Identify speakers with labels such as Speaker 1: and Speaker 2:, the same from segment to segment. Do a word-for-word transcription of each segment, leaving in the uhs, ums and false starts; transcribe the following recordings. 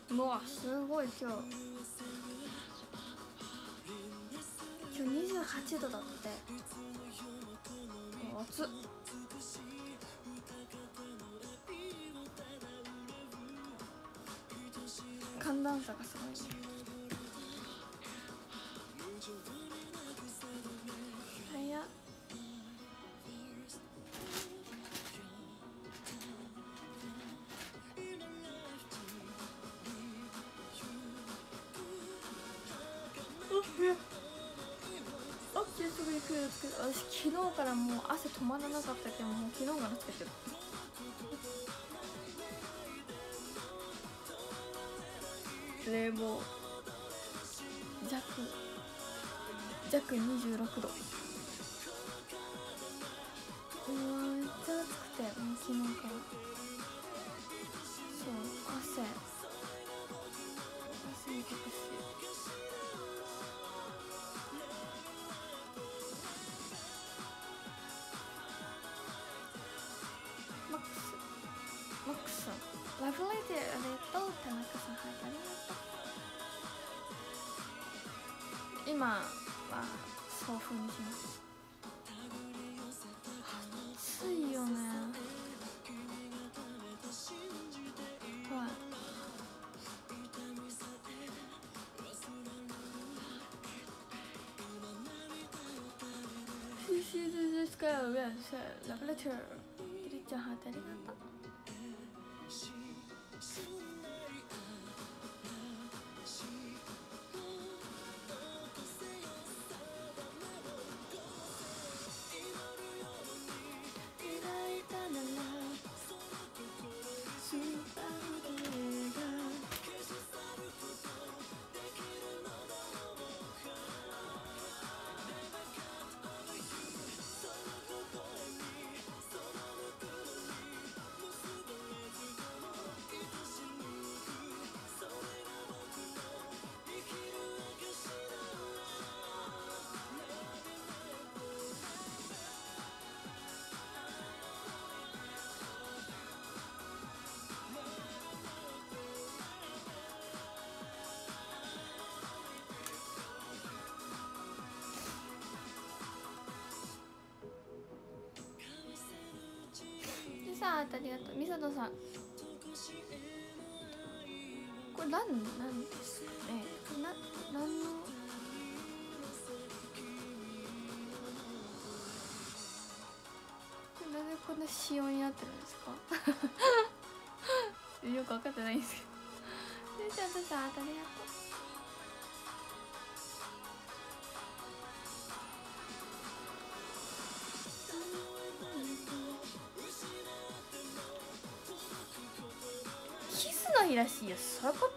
Speaker 1: うわすごい今日今日にじゅうはちどだって。暑っ。寒暖差がすごいね。早っ。あっすぐ行くよつけて。私昨日からもう汗止まらなかったけど、もう昨日からつけてる。冷房弱弱にじゅうろくど。うわめっちゃ暑くて、もう昨日からそう汗汗にかくし。マックスマックスさんラブレディありがとう。田中さんはいありがとう。今は送風にします。暑いよね。はい。シシズズスカイウェルシェラブレターキリちゃんハートありがとう。さあありがとう。みさとさんこれ何なんですかね。な何のこれなんでこんな仕様になってるんですかよく分かってないんですけど。みさとさんありがとう。キスの日らしいよ。そういうこと？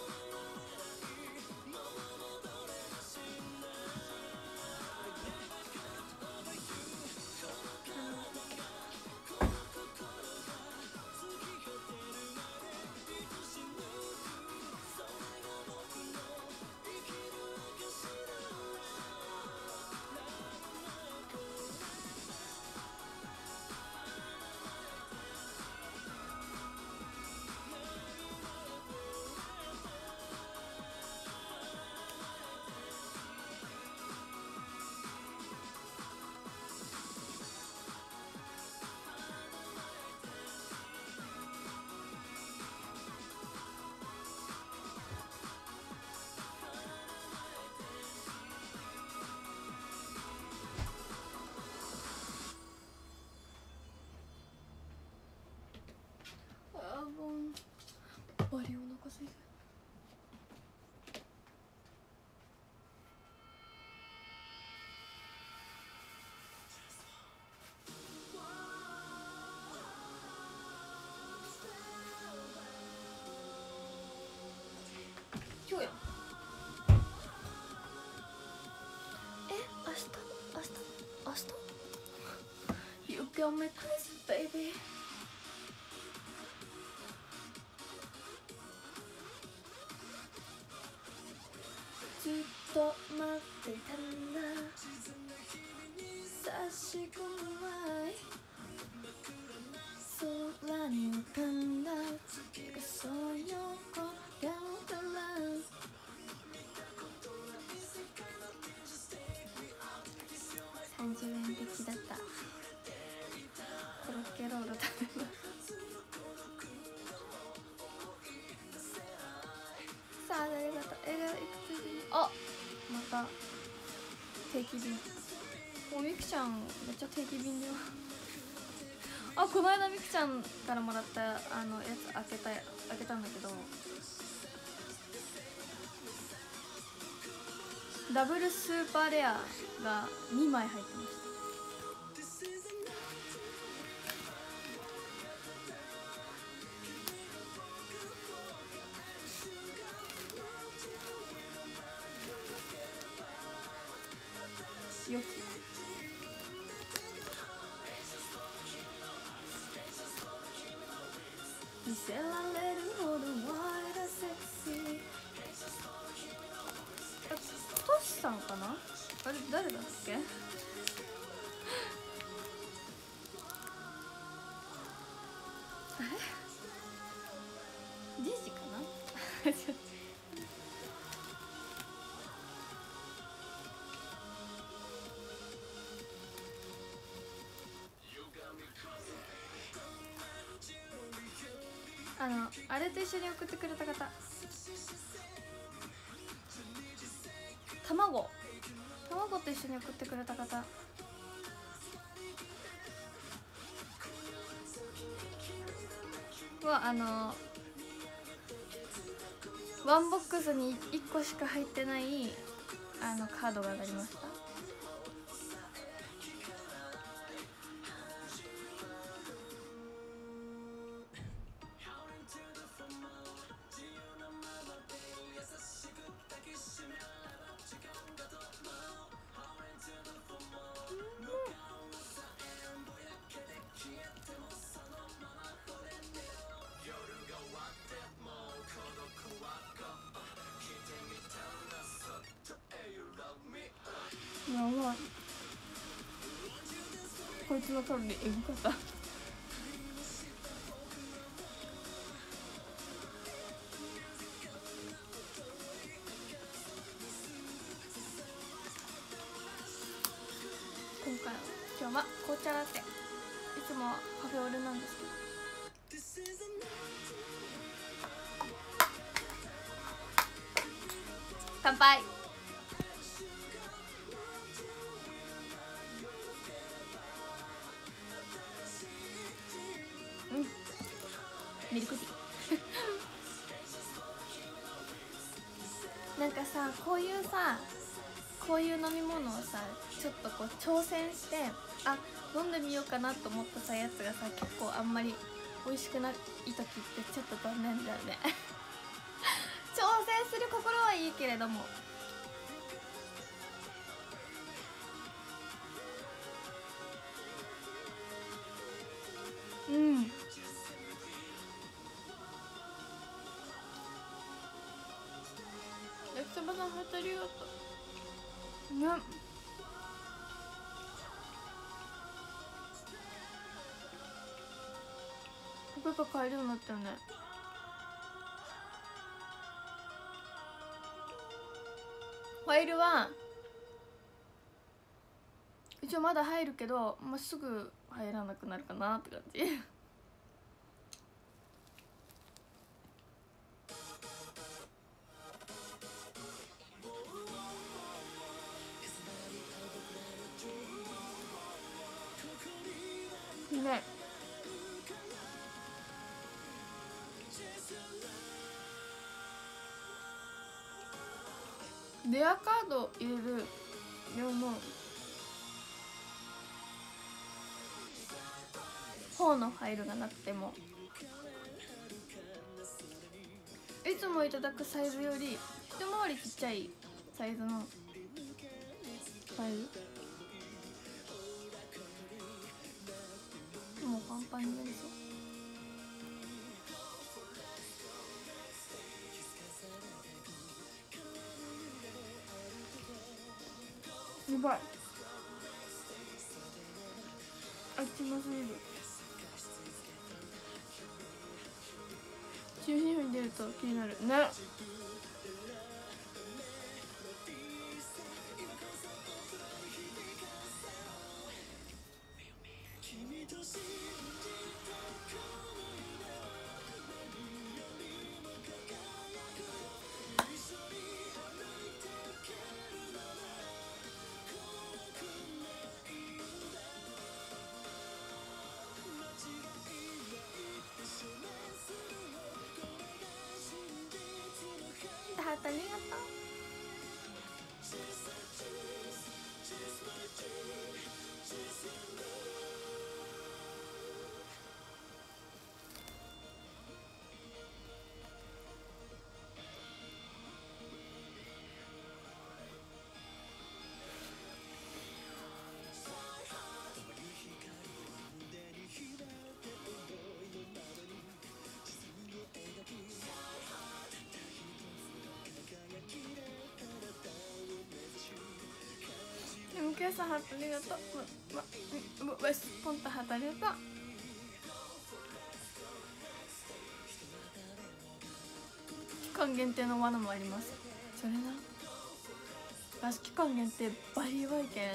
Speaker 1: あーもうバリお腹すいてる。今日やん。え明日明日明日 You got me crazy baby。ずっと待ってたんだ差し込む愛空に浮かんだ月がそよこで本気弁的だった。コロッケロール食べます。さあ、ありがとう。えらいくつ。あ、また定期便。お、みくちゃんめっちゃ定期便だよ。あ、この間みくちゃんからもらったあのやつ開けた開けたんだけど、ダブルスーパーレアがにまい入ってました。よき見せられるほどワイルドセクシー。トシさんかな、あれ誰だっけあれジジかなあのあれと一緒に送ってくれた方、卵卵と一緒に送ってくれた方はあのワンボックスにいっこしか入ってないあのカードが当たりました。やばい、こいつのカロリーエグかった今回は今日は紅茶ラテ、いつもはカフェオレなんですけど、乾杯。うん、ミルクティーなんかさ、こういうさこういう飲み物をさちょっとこう挑戦して、あ、飲んでみようかなと思ったさやつがさ結構あんまり美味しくない時ってちょっと残念だよね挑戦する心はいいけれども、うん、焼きそばさんありがとうね。ポテト買えるようになったよね。ファイルは一応まだ入るけど、まあ、すぐ入らなくなるかなって感じね。レアカード入れる用の方のファイルがなくても、いつもいただくサイズより一回りちっちゃいサイズのファイル、もうパンパンになりそう。やばい、あっちのすぎる。中心部に出ると気になるね。 ハートありがとう。M Q さんハートありがとう。わ、わ、わ、ポンタハートありがとう。期間限定の罠もあります。それな。私期間限定バリバイ券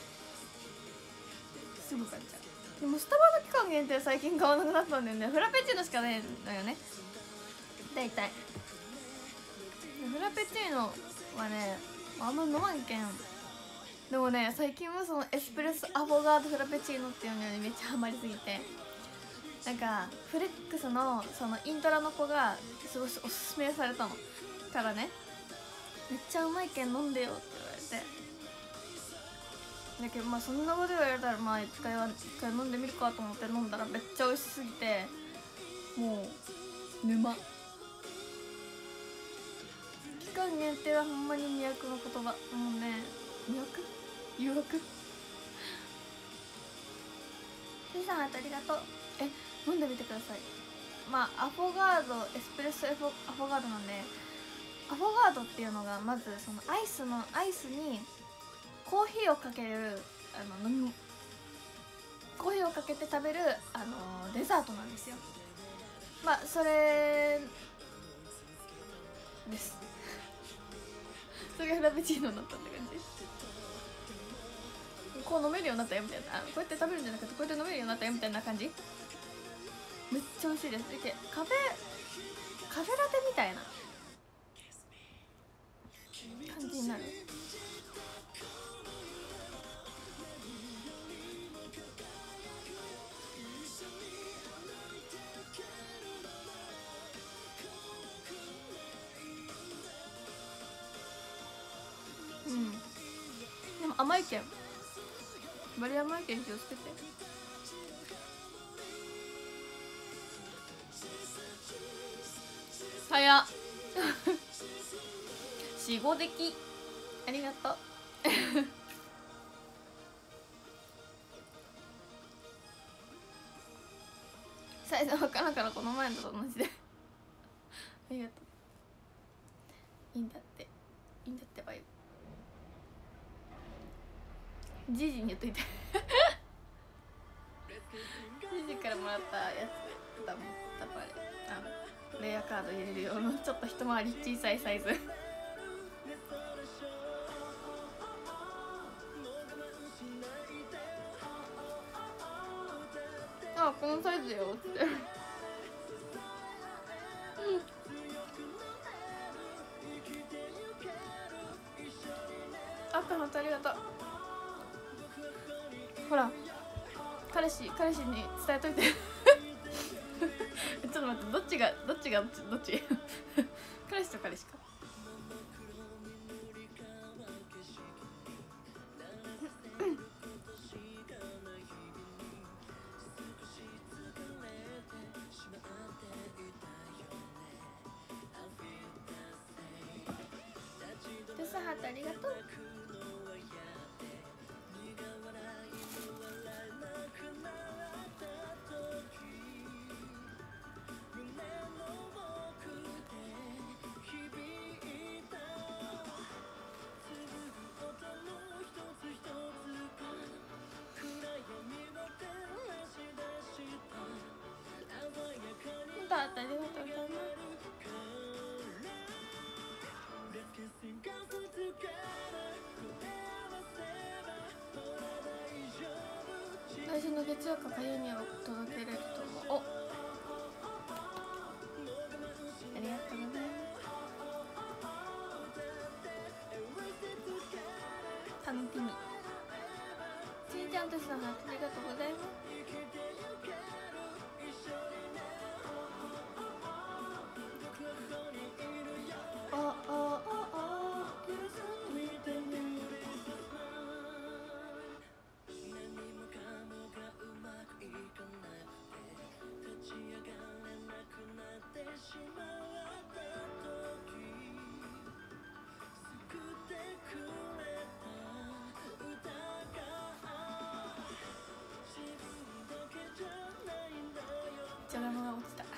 Speaker 1: すぐ買っちゃう。でもスタバの期間限定最近買わなくなったんだよね。フラペチーノしかないのよね、大体。フラペチーノはねあんま飲まんけん。でもね最近はそのエスプレッソアフォガードフラペチーノっていうのにめっちゃハマりすぎて、なんかフレックスのそのイントラの子がすごいおすすめされたのからね、めっちゃうまいけん飲んでよって言われて、だけどまあそんなこと言われたらまあ一回は一回飲んでみるかと思って飲んだらめっちゃ美味しすぎて、もう沼。期間限定はほんまに魅惑の言葉。もうね魅惑誘惑。ふさんありがとう。え飲んでみてください。まあアフォガードエスプレッソアフォアフォガードなんで、アフォガードっていうのがまずそのアイスのアイスにコーヒーをかけるあの飲みコーヒーをかけて食べるあのデザートなんですよ。まあそれですそれがフラペチーノになったって感じ。こう飲めるようになったよみたいな、こうやって食べるんじゃなくてこうやって飲めるようになったよみたいな感じ。めっちゃ美味しいです。でカフェカフェラテみたいな感じになる。うん、でも甘いけんバリ甘いけん気をつけて。早っしごできありがとうサイズ分からんからこの前のと同じでありがとう。いいんだっていいんだってばよ。ジジに言っといてジジからもらったやつだもん多分あれ。あのレアカード入れるようなちょっと一回り小さいサイズあこのサイズよってあったまたありがとう。ほら彼氏彼氏に伝えといてちょっと待って、どっちがどっちがどっちどっち彼氏と彼氏かテスハートありがとう。ありがとうございます。大来週の月曜か火曜には届けれると思う。お、ありがとうございます。楽しみ。ちんちゃんとしのハートありがとうございます。ああああじゃがいもが落ちた。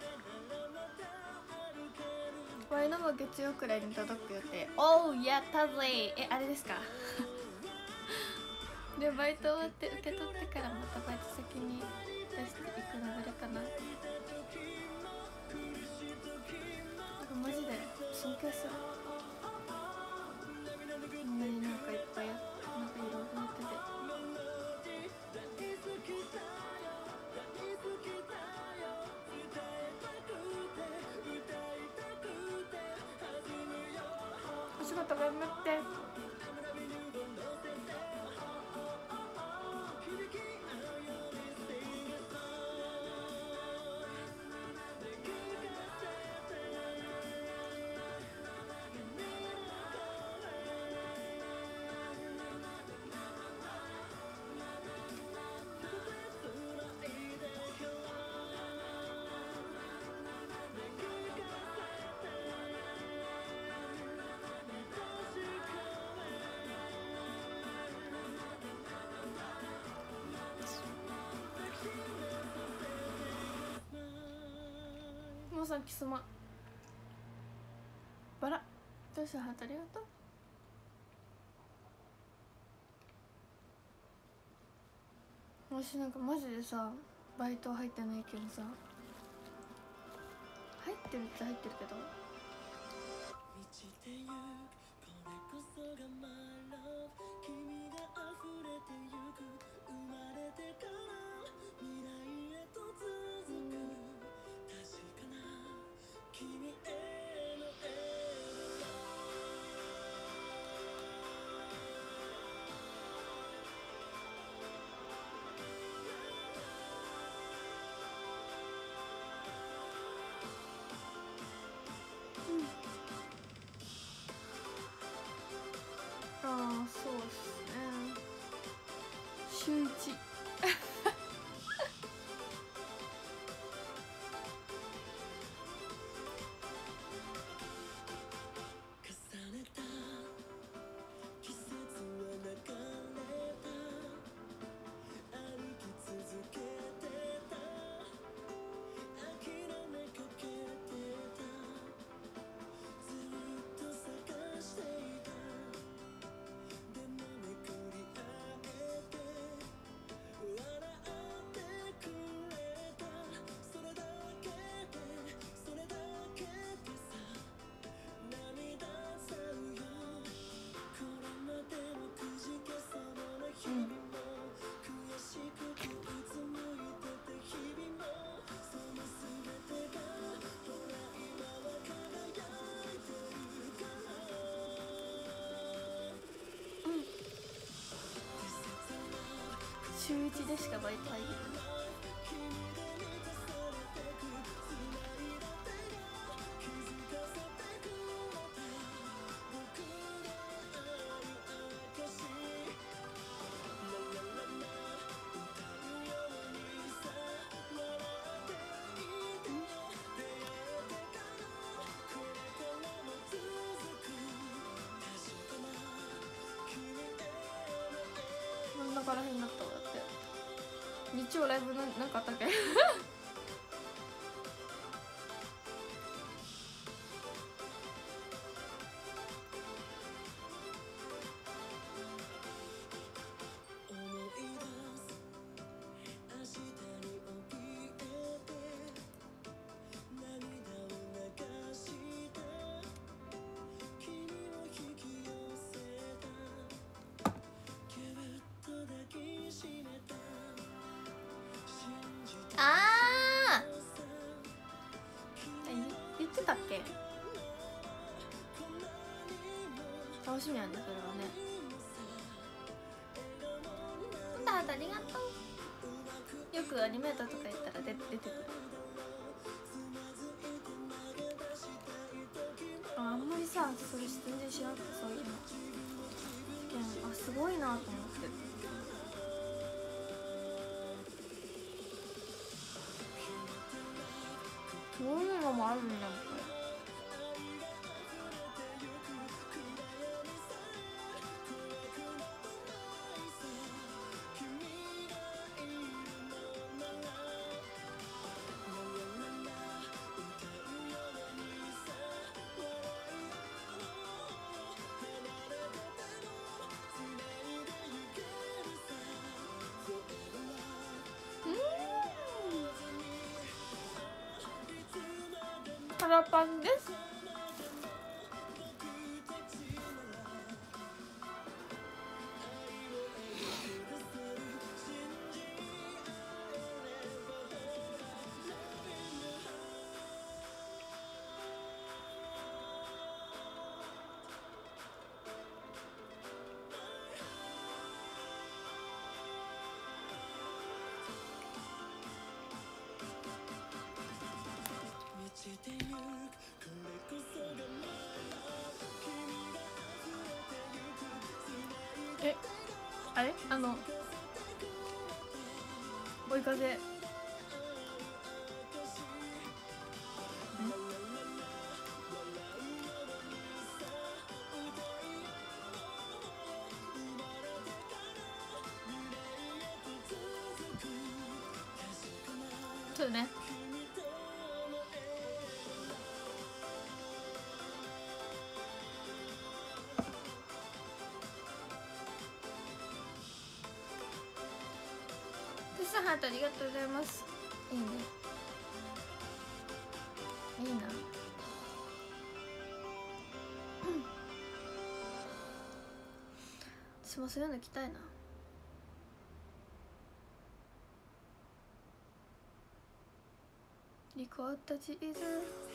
Speaker 1: ワイのも月曜くらいに届く予定。おう、やったぜ。え、あれですかでバイト終わって受け取ってからまたバイト先に出していく流れかな。なんかマジで尊敬する。みんなになんかいっぱいなんかいろいろやってて。お仕事頑張って。もうさんキスマバラどうしたハートありがとう。もしなんかマジでさバイト入ってないけどさ、入ってるって入ってるけどああそうっすね。週一週一でしかバイト入ってない。真ん中らへんになったわ。だって日曜ライブなんかあったっけだっけ。楽しみなんだ、それはね。ほんだありがとう。よくアニメーターとか言ったら出出てくる。あんまりさ、それ全然知らなくて、そういうのあ、すごいなと思って。そういうのもあるんだもん、これ。腹パンです。え、あれあの追い風そうね。テスハートありがとうございます。いいね、いいな。私もそういうの着たいな。リコッタチーズ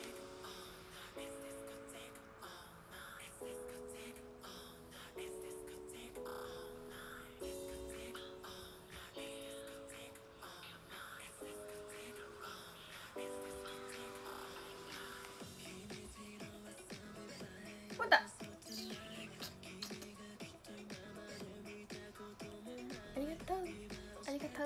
Speaker 1: ほら、ありがとうありがとう。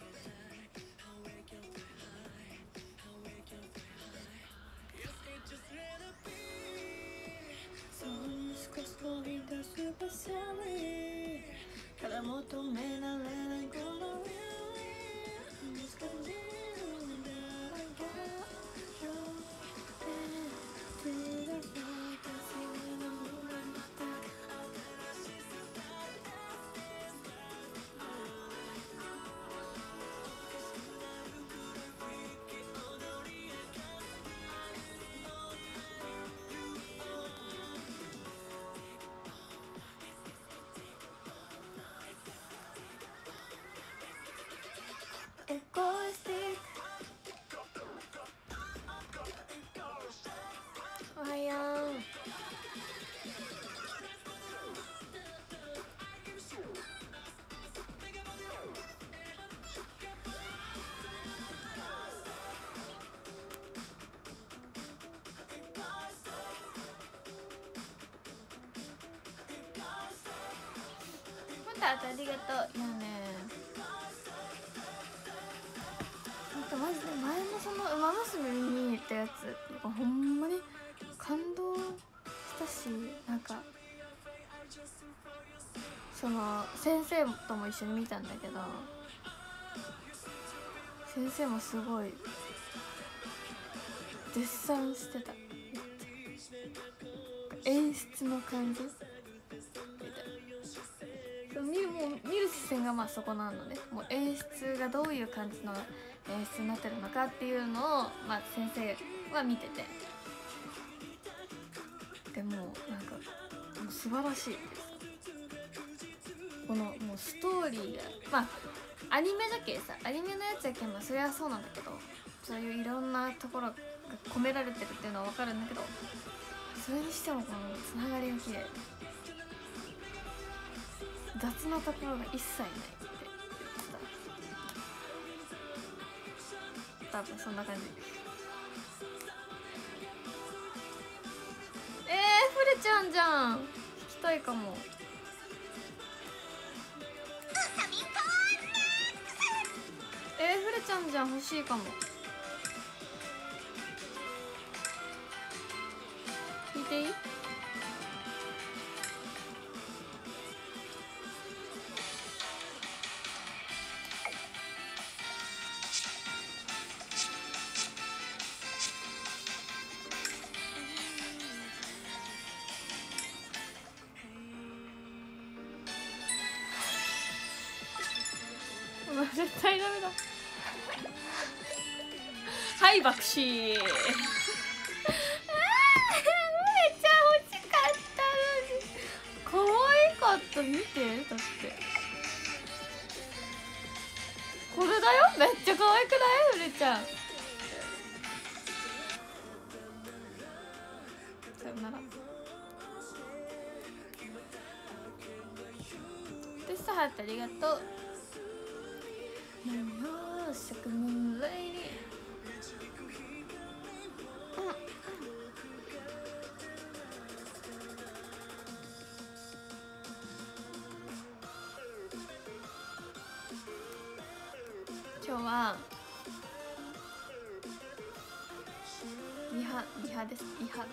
Speaker 1: ただ求められないこのエゴイスティック。おはよう。またありがとう。いやね、マジで前のその「ウマ娘」見に行ったやつほんまに感動したし、なんかその先生とも一緒に見たんだけど、先生もすごい絶賛してた。演出の感じみたいな。見るもう見る視線がまあそこなのね。もう演出がどういう感じの演出になってるのかっていうのを、まあ、先生は見てて、でもなんかもう素晴らしいです。このもうストーリーがまあアニメだけさ、アニメのやつやけんまあそりゃそうなんだけど、そういういろんなところが込められてるっていうのは分かるんだけど、それにしてもこのつながりが綺麗、雑なところが一切ないって言ってた。多分そんな感じ。えー、フレちゃんじゃん、弾きたいかも。えー、フレちゃんじゃん、欲しいかも。弾いていい？絶対ダメだ。はい爆死。めっちゃ欲しかったのに。可愛かった、見て。だってこれだよ、めっちゃ可愛くないフレちゃん。さよなら。でさはってありがとう。今日はリハリハです。リハ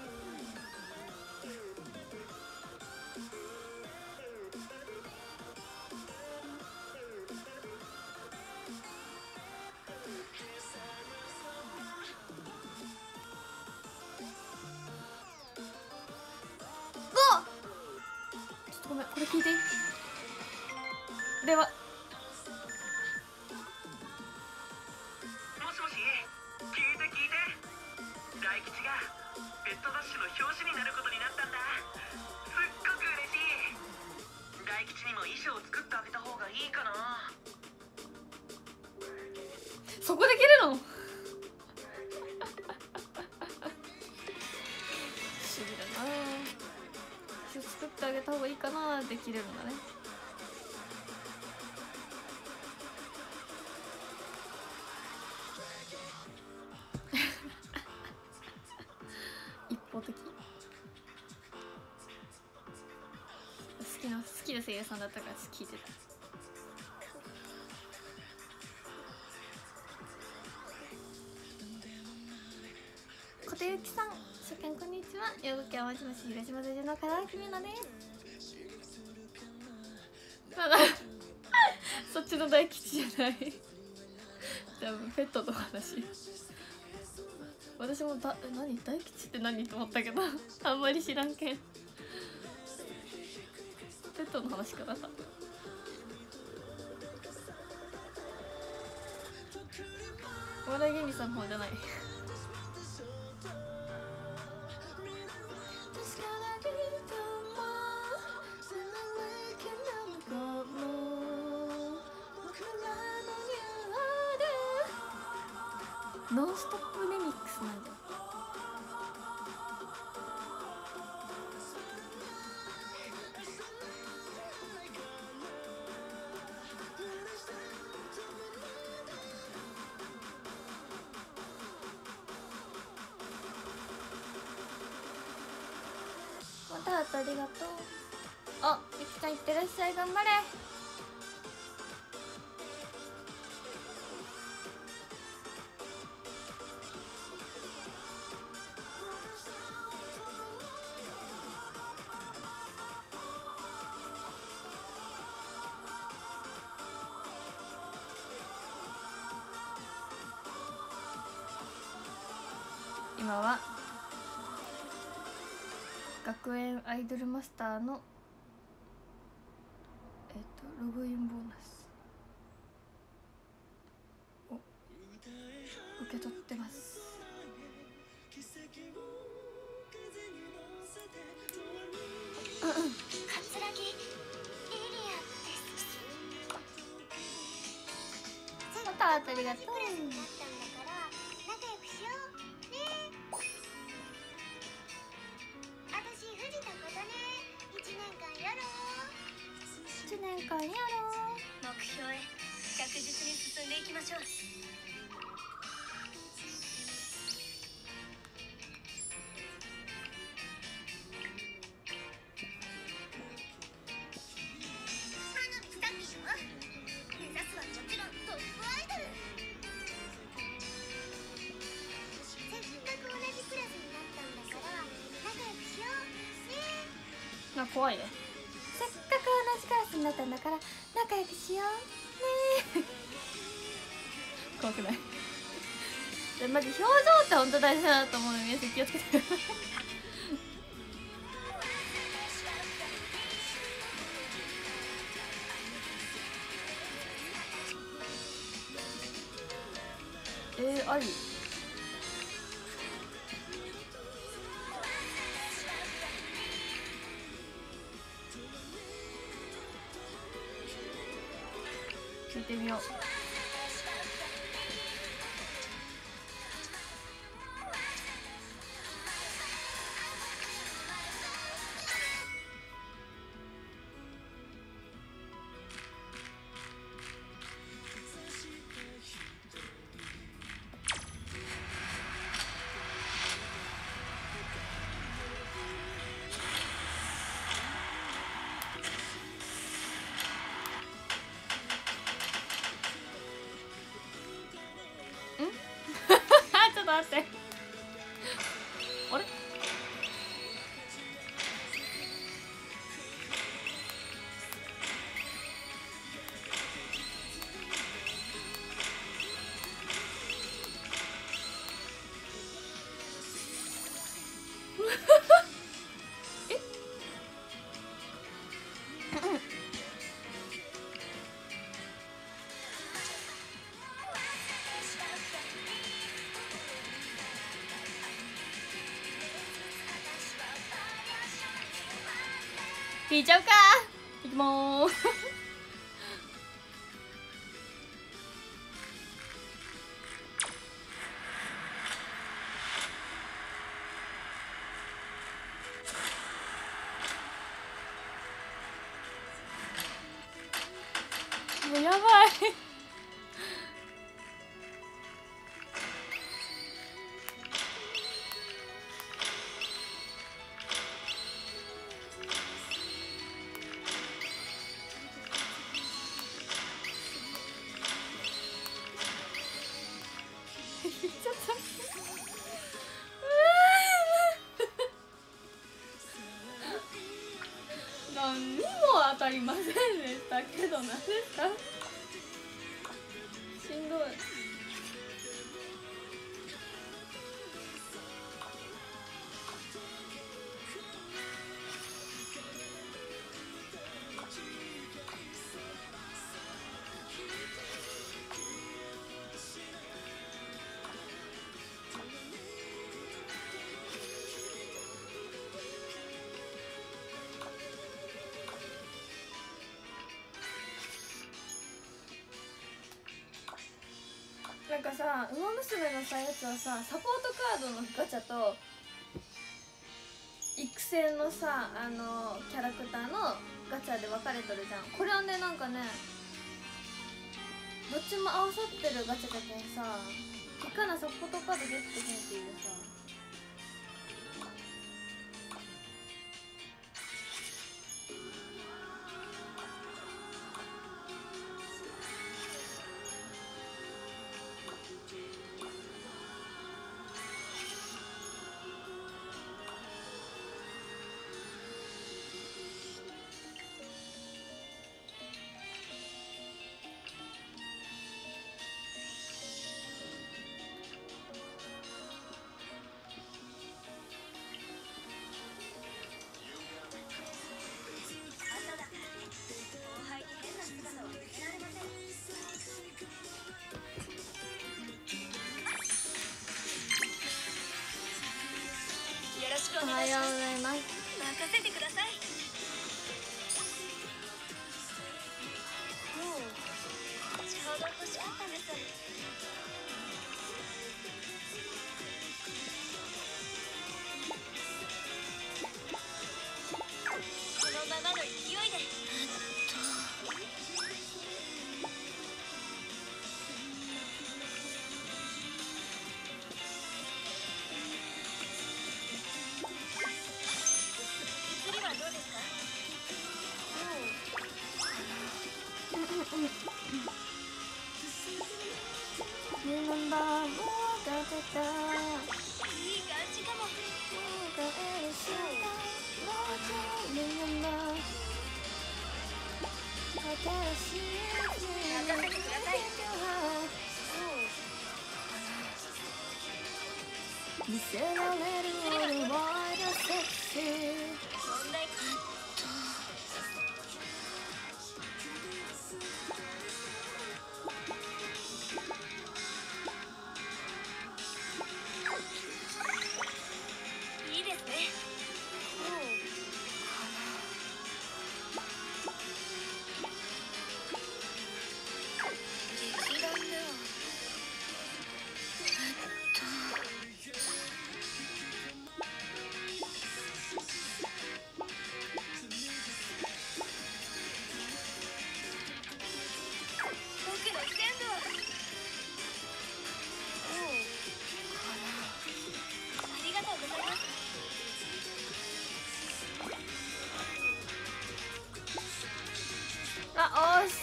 Speaker 1: ごめん、これ聞いていい？では
Speaker 2: もしもし、聞いて聞いて。大吉がペットダッシュの表紙になることになったんだ。すっごく嬉しい。大吉にも衣装を作ってあげた方がいいかな。
Speaker 1: そこできるの？不思議だな。作ってあげた方がいいかな。できれるんだね。一方的。好きな好きな声優さんだったから聞いてた。小手ゆきさん、初見こんにちは。ようこきはもしもし、広島在住の香川君なです。まだそっちの大吉じゃない多分ペットの話。私もだ何大吉って何と思ったけどあんまり知らんけん。ペットの話かな。お笑い芸人さんの方じゃない。ノンストップレミックスなんだ。またありがとう。あ、ゆきちゃんいってらっしゃい、頑張れ。今は学園アイドルマスターのえっとログインボーナスを受け取ってます。うんうん、
Speaker 3: 桂木エリアです。
Speaker 1: またありがとう。
Speaker 3: クラスになったんだから仲良くしようね。
Speaker 1: んかんやろ。
Speaker 3: 目標へ着実に進んでいきましょう。
Speaker 1: あ、怖いね。せっかく同じクラスになったんだから仲良くしようね。怖くない？でマジ表情って本当大事だなと思うので、皆さん気をつけてください。えー、あり。聞いてみよう。ちょっと待って。あれ？聞いちゃうか。いきまーす。もうやばい。ちょっと何にも当たりませんでしたけど、何ですか？しんどい。なんかさ、ウマ娘のさやつはさ、サポートカードのガチャと育成のさ、あのキャラクターのガチャで分かれとるじゃん。これはね、なんかね、どっちも合わさってるガチャだけんさ、いかなサポートカードゲットできんっていうさ。 見せられる俺はセクシー。
Speaker 3: 問題いいですね。劇団では僕の鮮度はありがとうございます。
Speaker 1: あ、惜し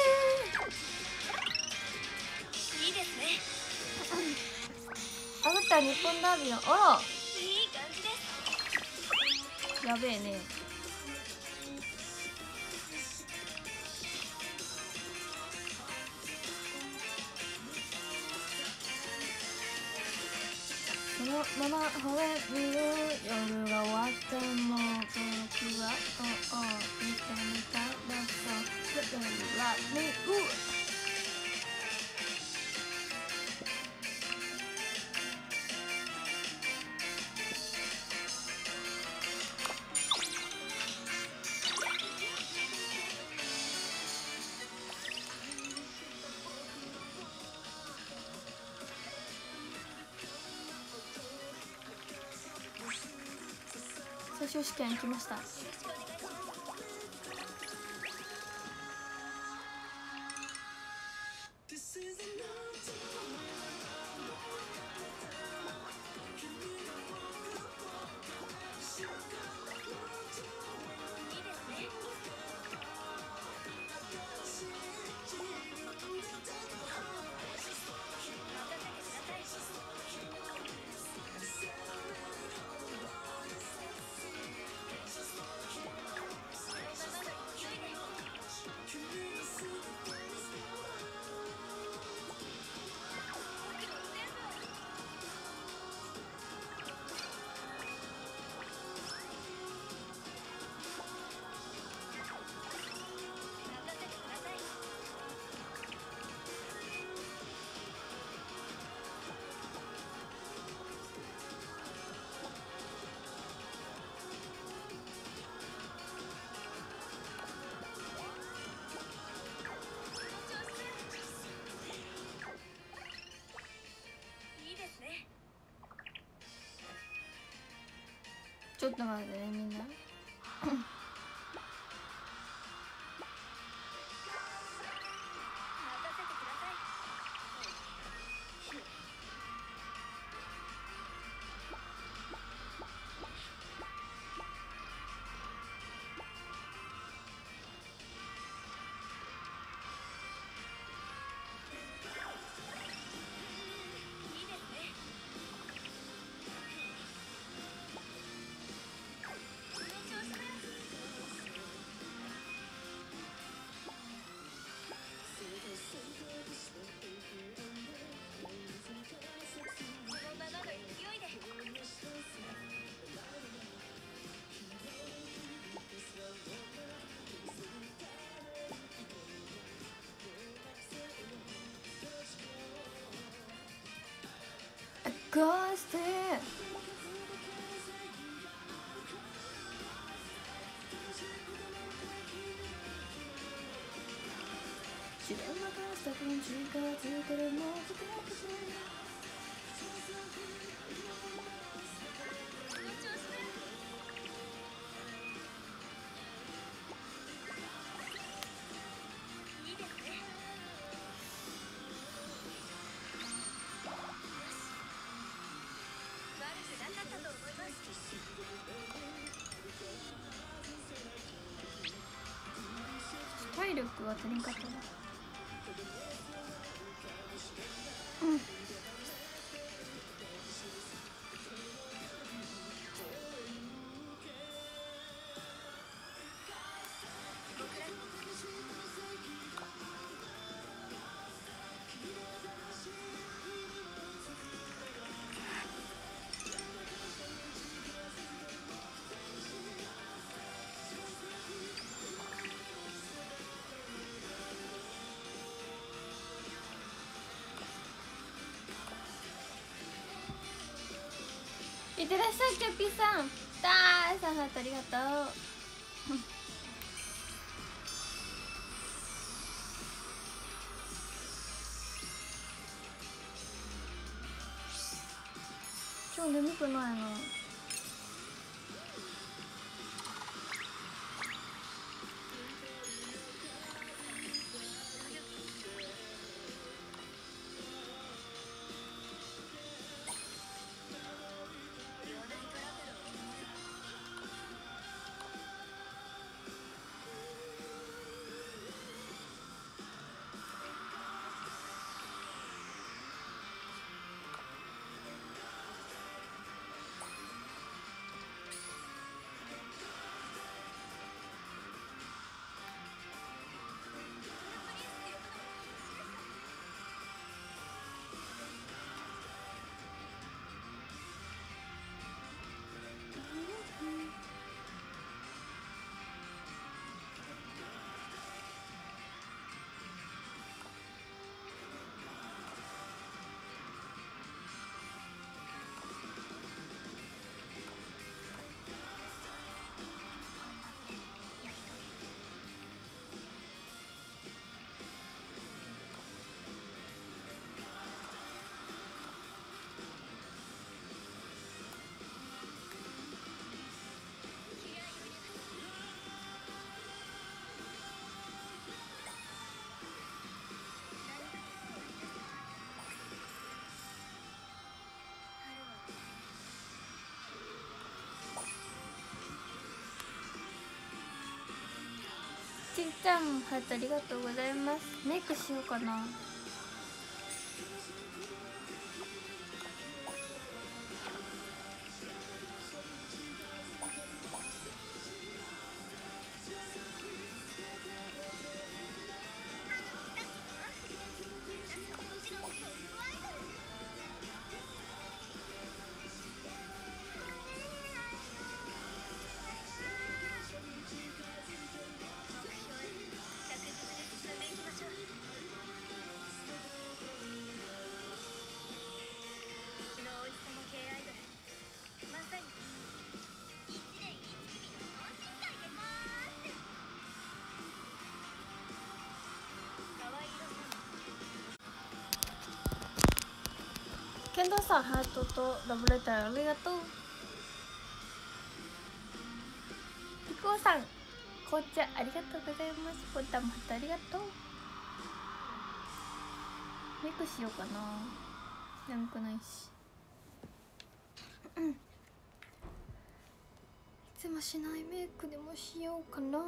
Speaker 1: い。
Speaker 3: いいですね。
Speaker 1: あなた日本ダービーのあ
Speaker 3: いい感じです。
Speaker 1: らやべえね。そのまま吠え見る夜が終わっても僕はおお見てみたらそうそれはねう最終試験来ました。ちょっと待ってねみんな。こうして自分の出した分近づけるもう体力が足りんかったな。うん。 ってらっしゃい。キャピーさん、だーさんハートありがとう。今日眠くないな。ちんちゃんハートありがとうございます。メイクしようかな。ケンドさんハートとラブレターありがとう。ピコさん紅茶ありがとうございます。ポタもハートありがとう。メイクしようかな。眠くないし。うん、いつもしないメイクでもしようかな。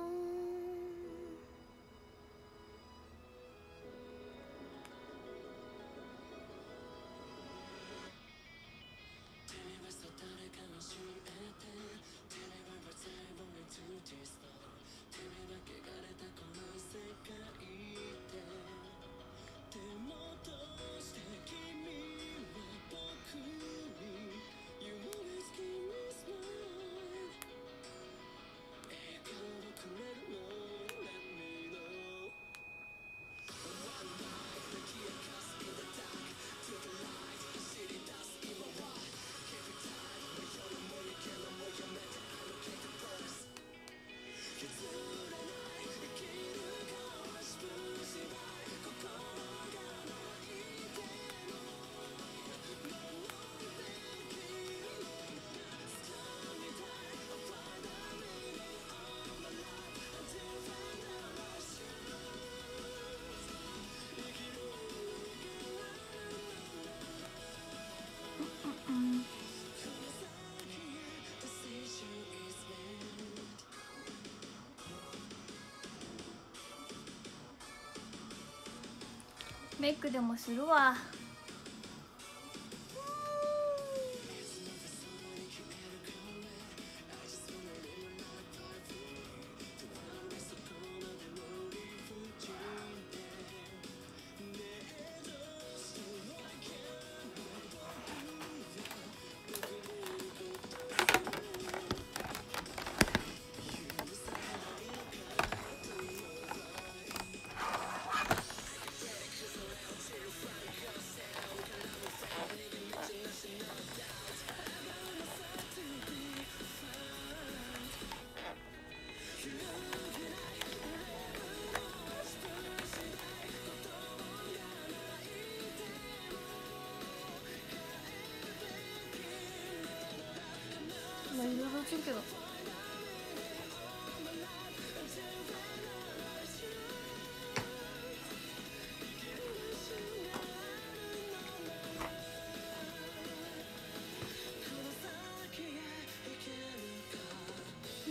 Speaker 1: メイクでもするわ。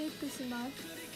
Speaker 1: ックします。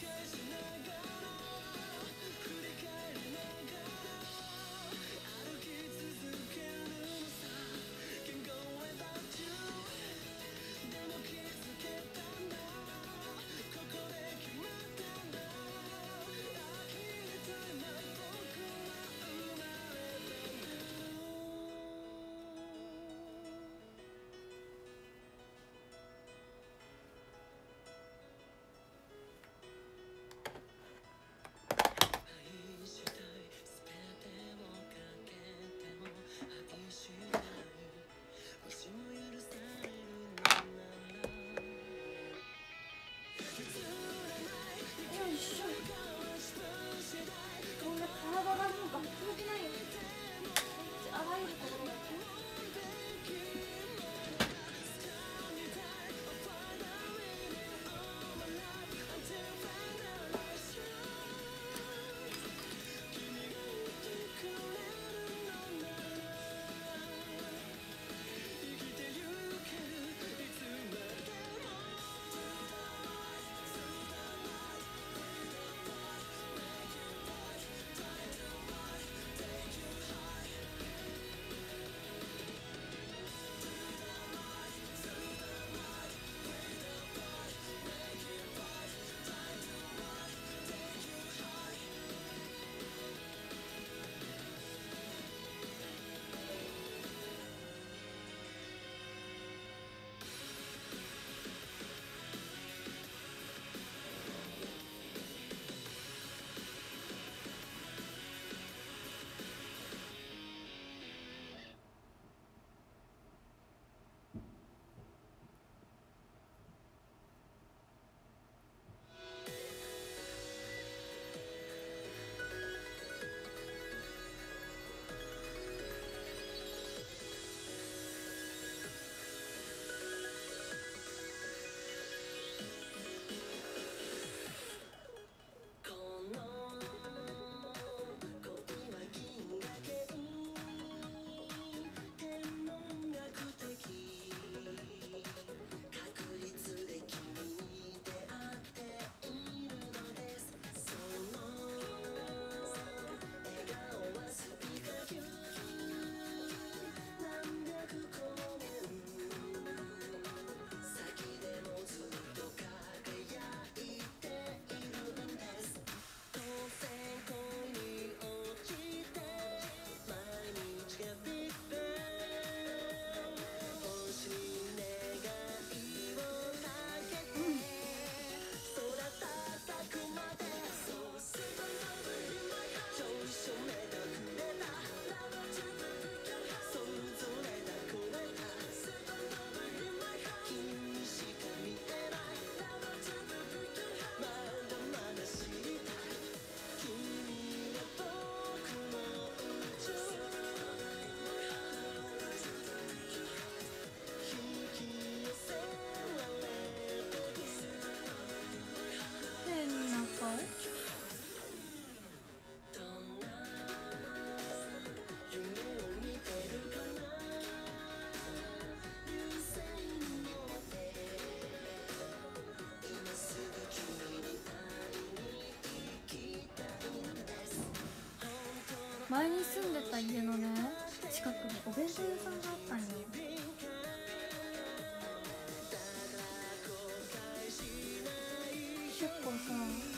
Speaker 1: 前に住んでた家のね近くにお弁当屋さんがあったんよ。結構さ、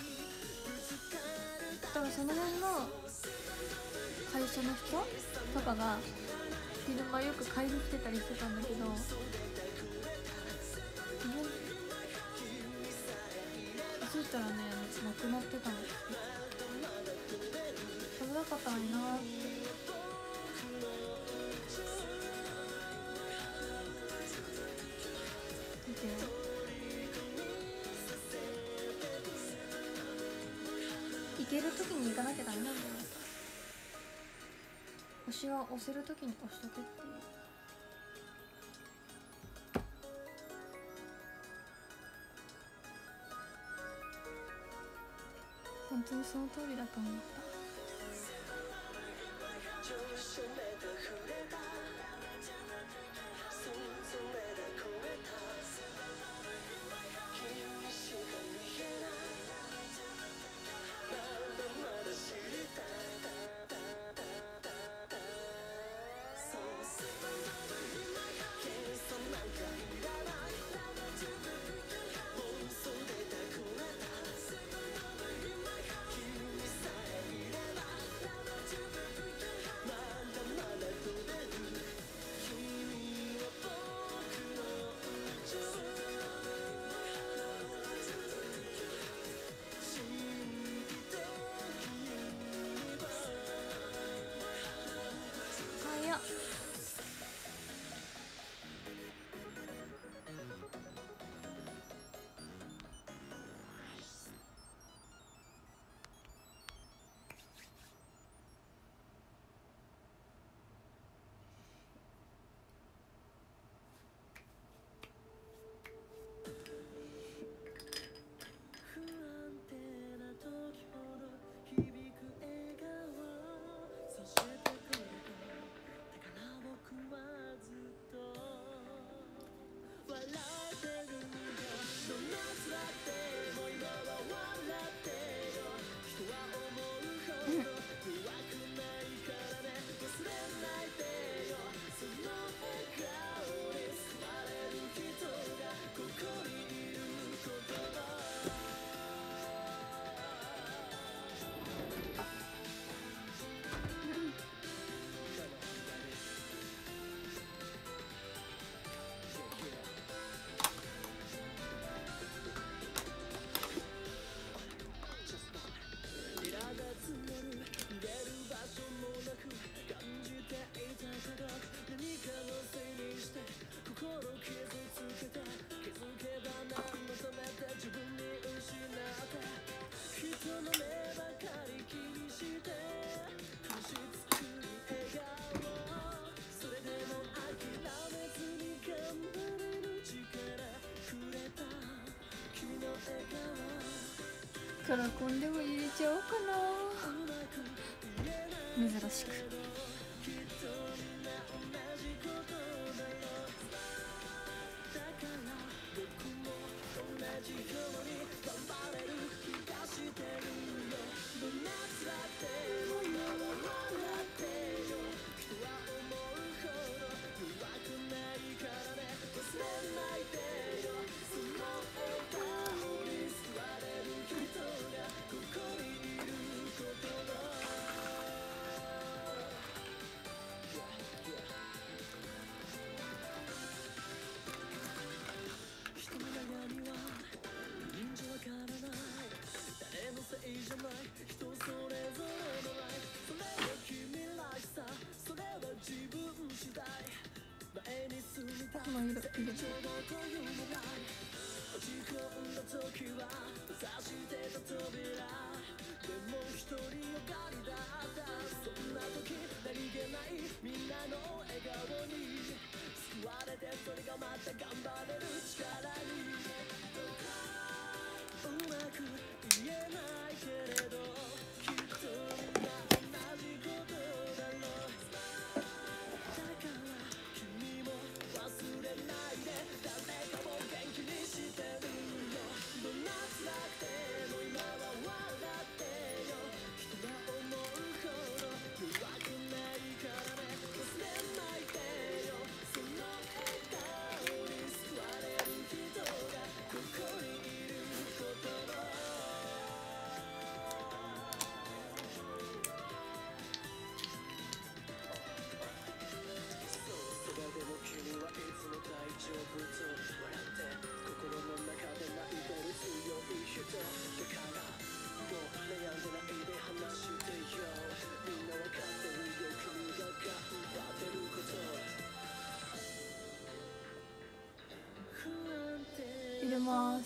Speaker 1: だからその辺の会社の人とかが昼間よく買いに来てたりしてたんだけど、気づいたらねなくなってたの。食べなかったのになーって。見て、行ける時に行かなきゃダメなんだよ。星は押せる時に押しとけっていう。本当にその通りだと思った。 カラコンでも入れちゃおうかな、珍しく。この色入れて入れます。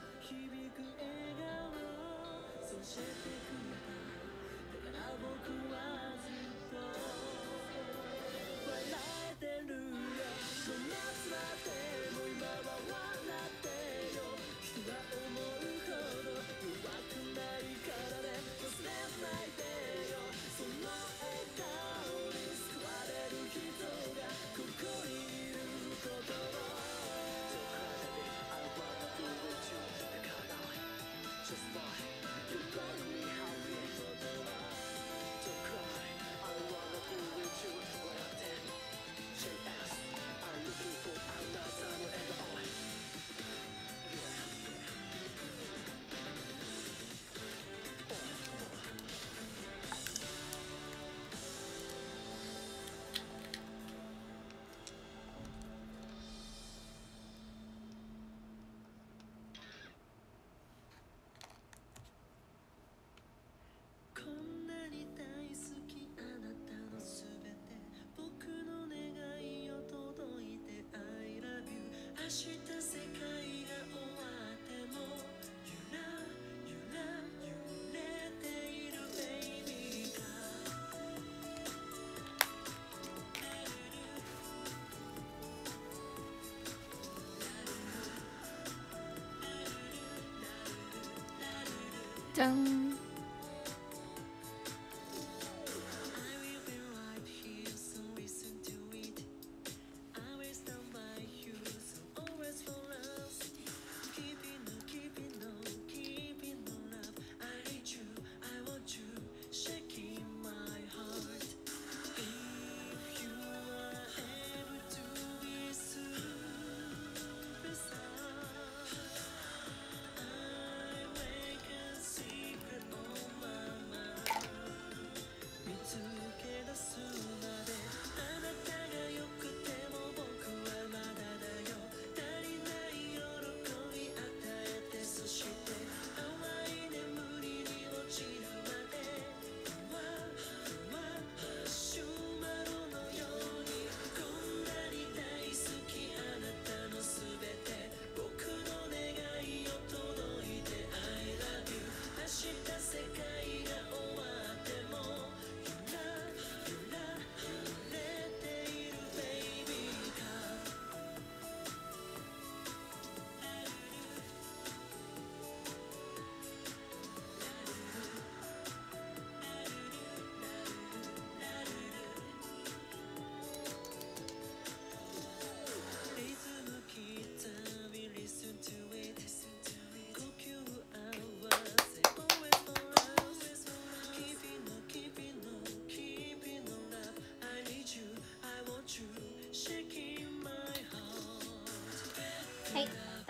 Speaker 1: じゃん。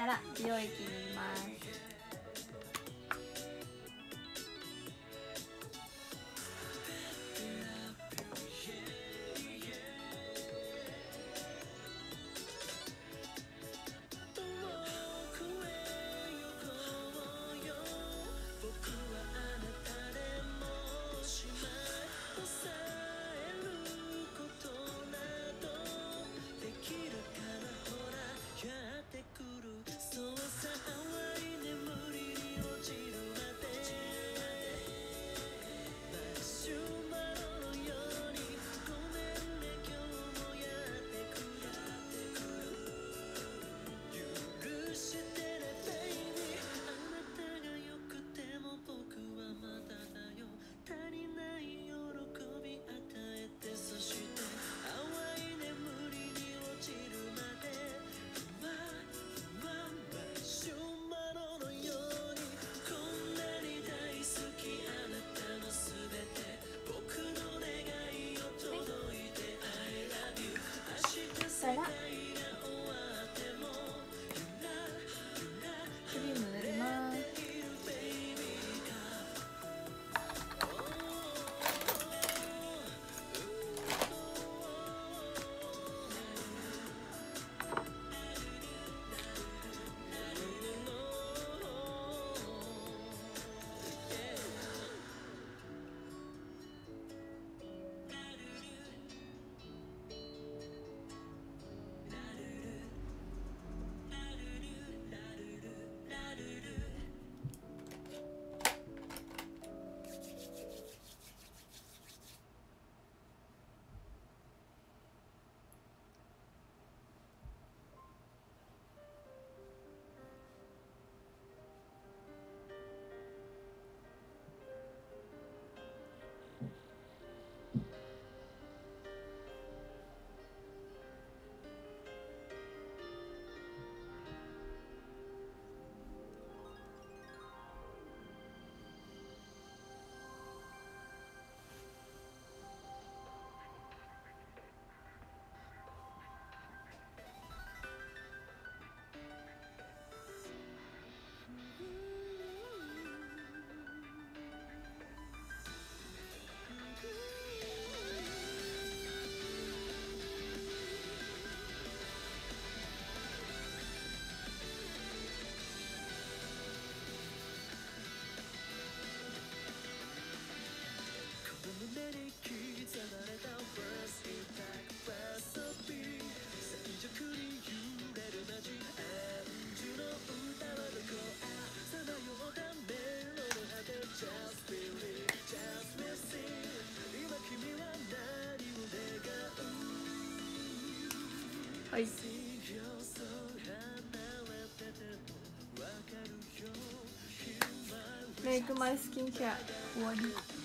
Speaker 1: から美容液塗ります。そしたらクリーム塗ります。はい。メイクマイスキンケア終わり。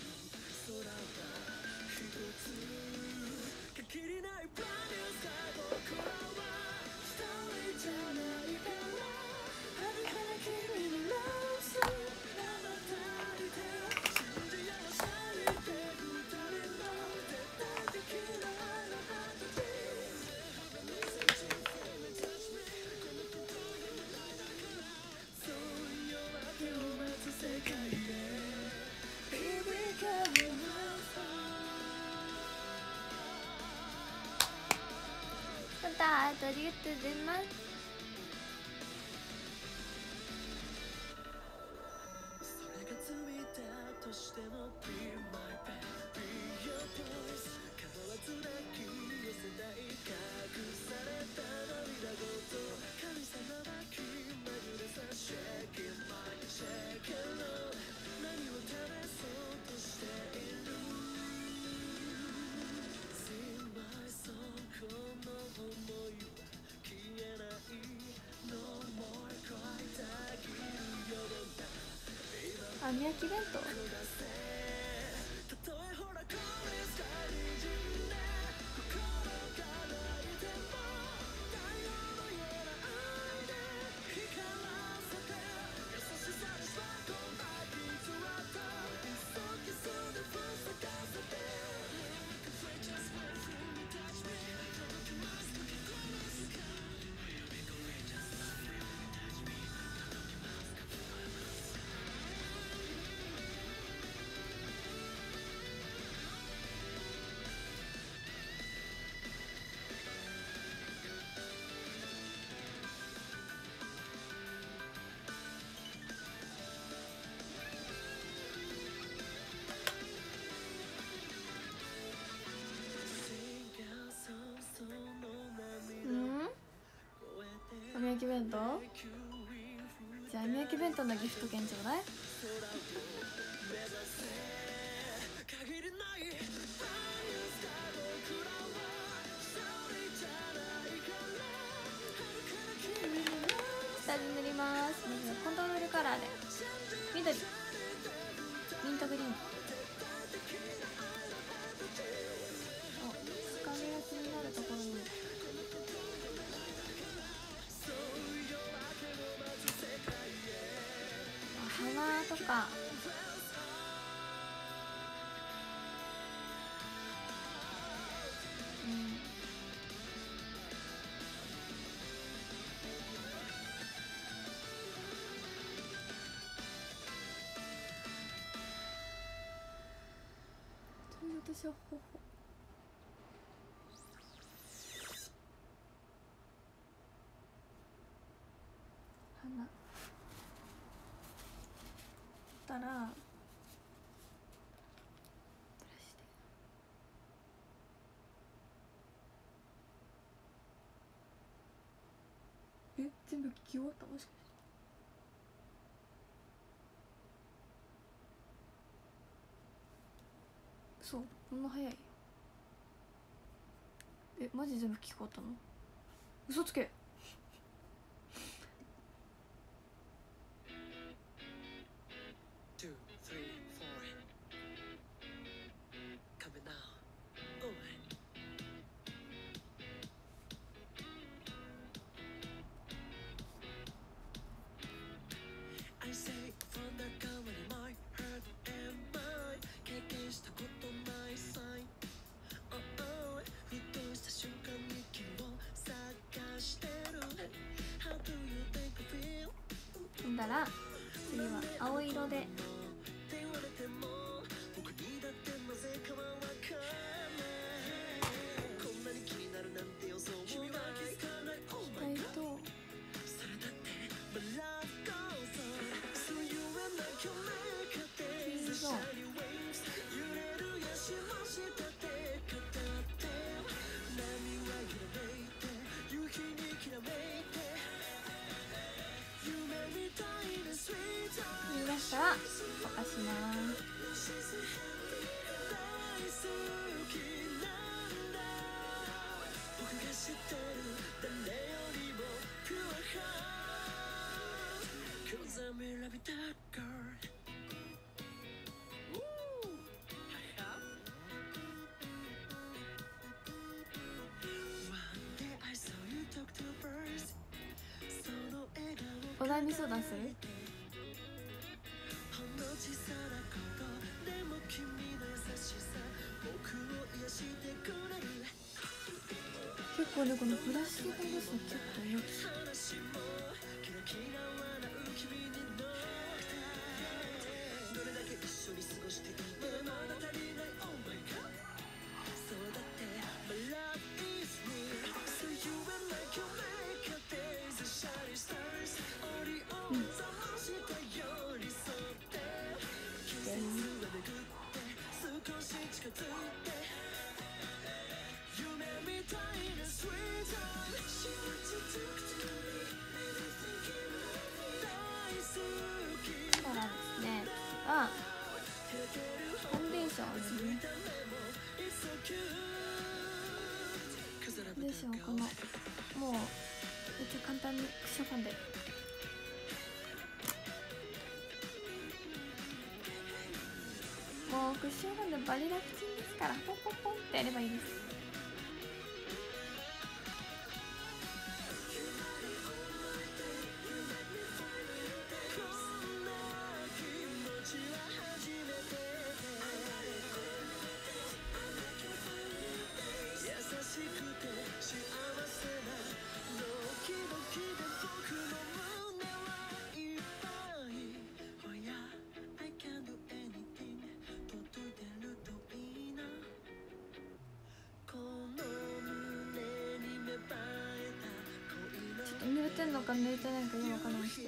Speaker 1: ありがとうございます。網焼き弁当。 き弁当。じゃあ網焼き弁当のギフト券ちょうだい。下地塗ります。まずはコントロールカラーで緑、ミントグリーン。お、深みが気になるところに花とかうん私はほほ花たらブラシで。え、全部聞き終わった？もしかしてそう、こんな早い？え、マジ全部聞き終わったの？嘘つけ。だら次は青色で塗り出したらぼかします。お悩み相談する？結構ね、このブラシでほぐすの結構よくからですね。はファンデーションですね。ファンデーションこのもうめっちゃ簡単にクッションファンデもうクッションファンデバリラクチンですからポンポンポンってやればいいです。濡れてんのか濡れてないかよくわかんないですけど、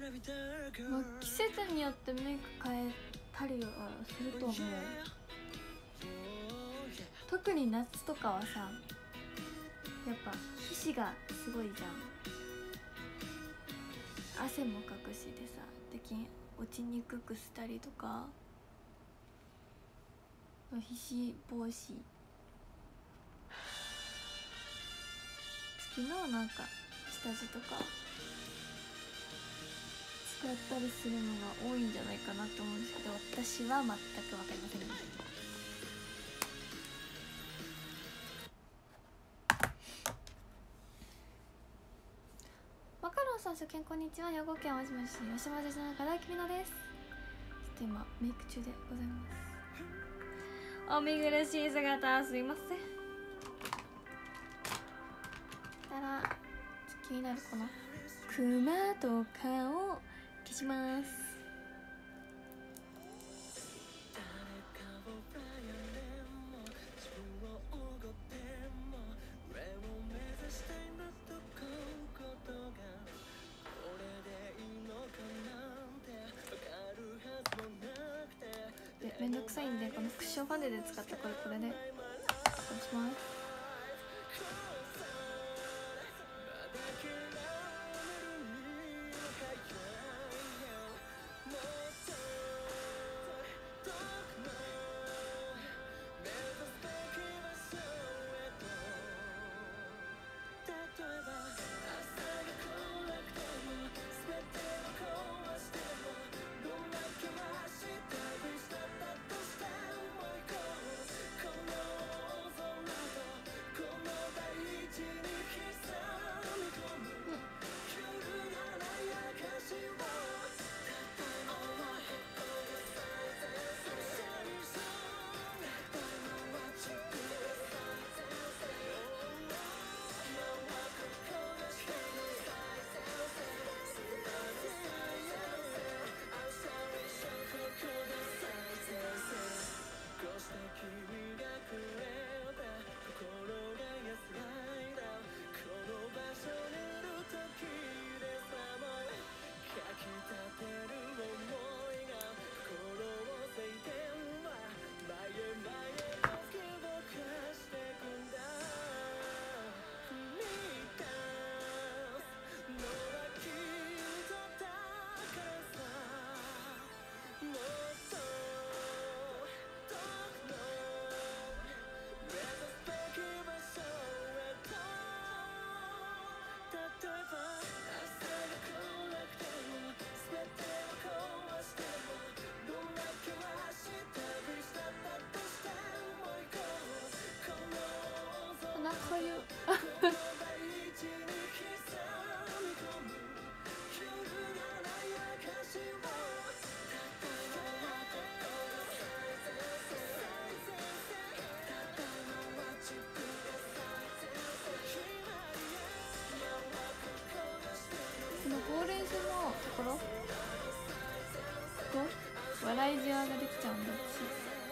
Speaker 1: まあ、季節によってメイク変えたりはすると思う。特に夏とかはさ、やっぱ皮脂がすごいじゃん。汗もかくしでさ、できん落ちにくくしたりとか、皮脂防止付きのなんか下地とか使ったりするのが多いんじゃないかなと思うんですけど、私は全く分かりません。マカロンさん、初見こんにちは。兵庫県淡路町吉間女子のからきみなです。ちょっと今メイク中でございます。お見苦しい姿すいません。たら気になるこのクマとかを消します。でめんどくさいんで、このクッションファンデで使ったこれこれでお願いします。こういうこのほうれい線のところ、ここ笑いじわができちゃうんだし、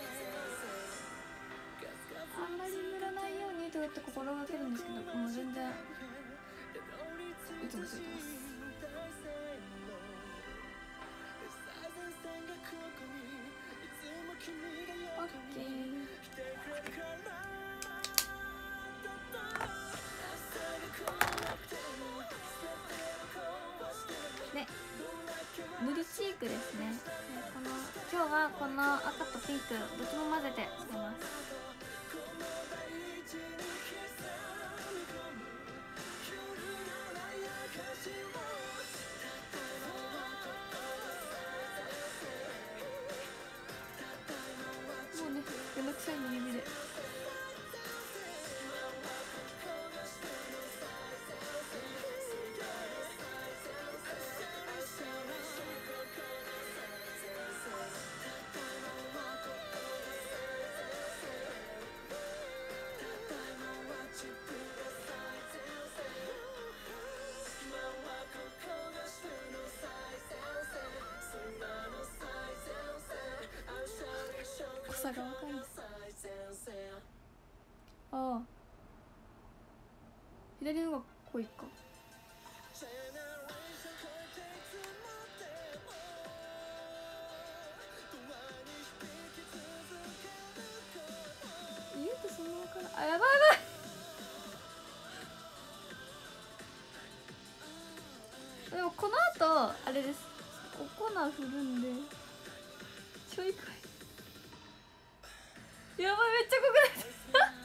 Speaker 1: あんまり塗らないようにとかって心がけるんですけど、もう全然いつもついてます。オッケー。で塗りチークですね。この今日はこの赤とピンクどっちも混ぜてつけます。もうね、めんどくさいの指で。差がわかんない。ああ、左のが濃いか。 でもこの後あれです、お粉振るんでちょいくらいやばい、めっちゃ濃くないです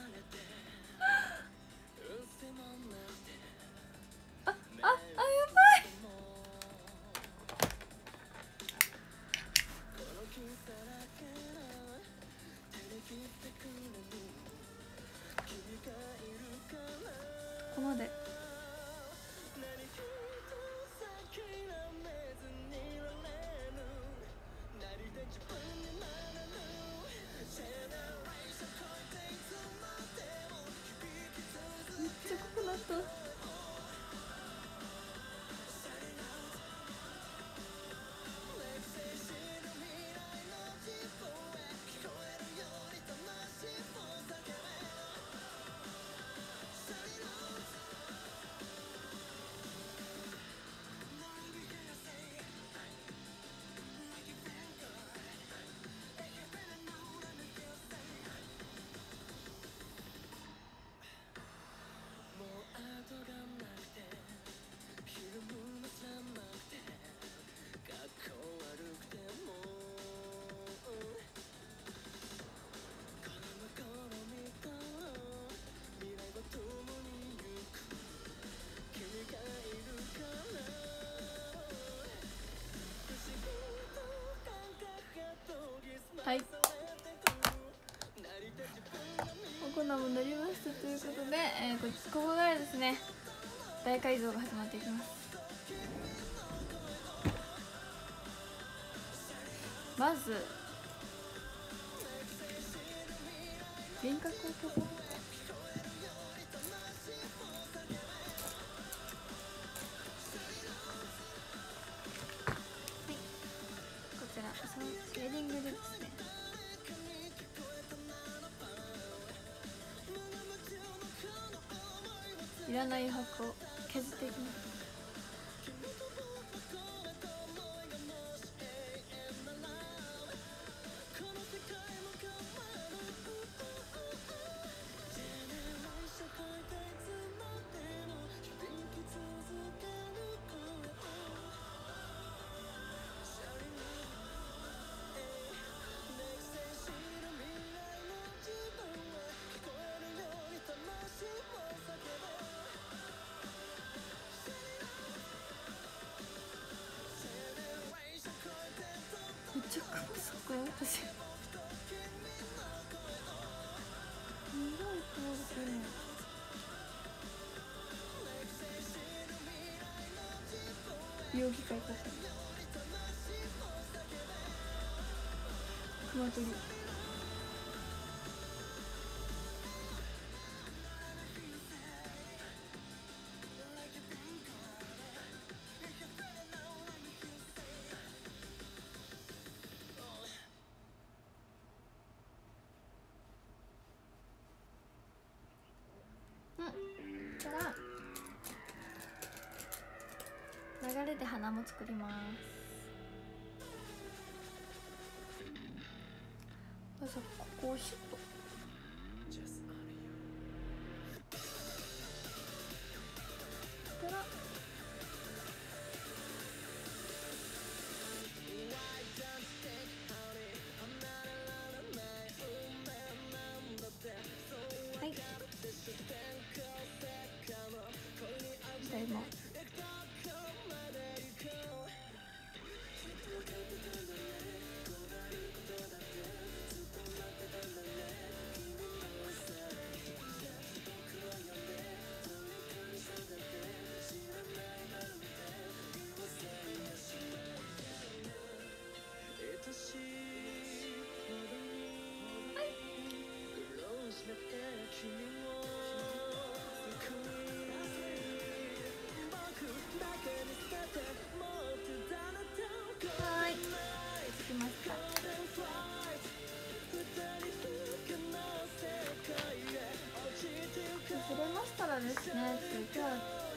Speaker 1: あああ、やばい。ここまでめっちゃ濃くなった。はい、お粉も塗りましたということで、えー、こここからですね、大改造が始まっていきます。まず輪郭を削る。シェーディングですね。いらない箱を削っていきます。めっちゃくそくない私。すごい顔してる。美容機械とか熊取り。流れで花も作ります。まずここをシュッと。たらはい。じゃあ今。はい、つきました。それましたらですね、じゃあ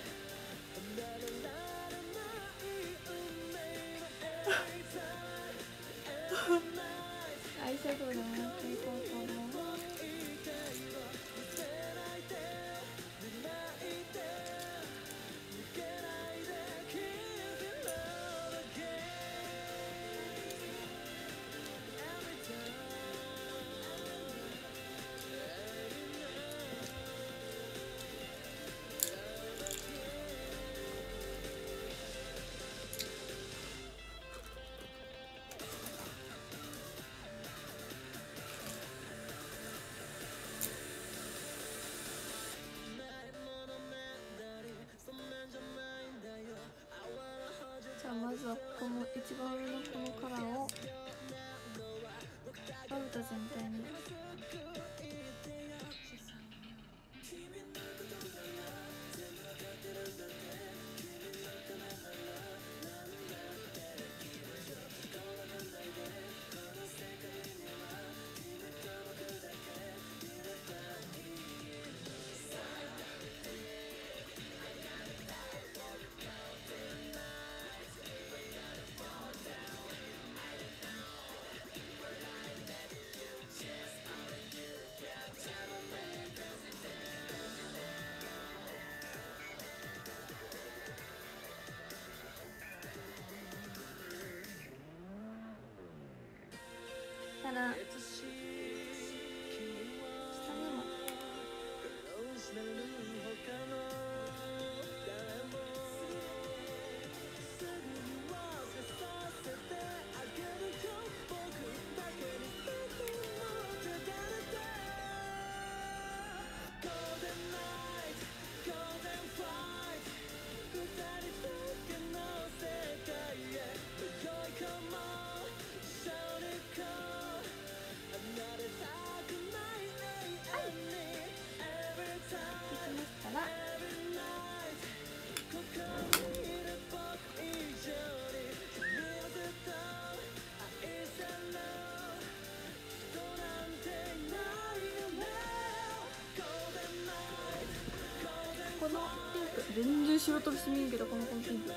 Speaker 1: アイシャドウでもやっていこうと思います。 まずはこの一番上のこのカラーをまぶた全体に。たら下にもこのピンク全然白飛びしてみんけど、このこのピンク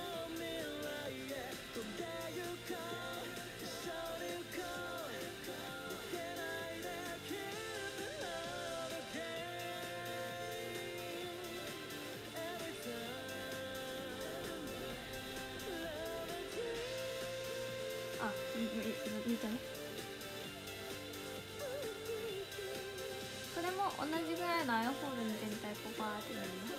Speaker 1: あ、みみ見たね。これも同じぐらいのアイホールに全体こうバーって塗るね。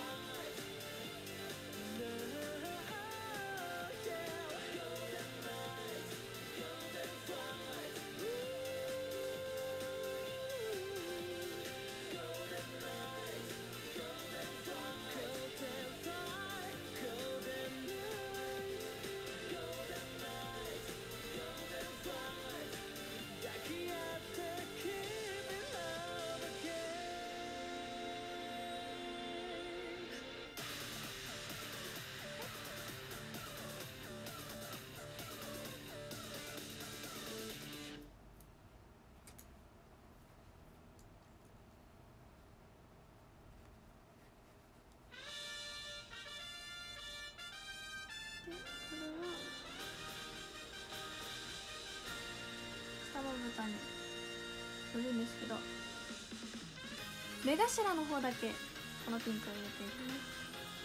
Speaker 1: 下まぶたに塗るんですけど、目頭の方だけこのピンクを入れていきます。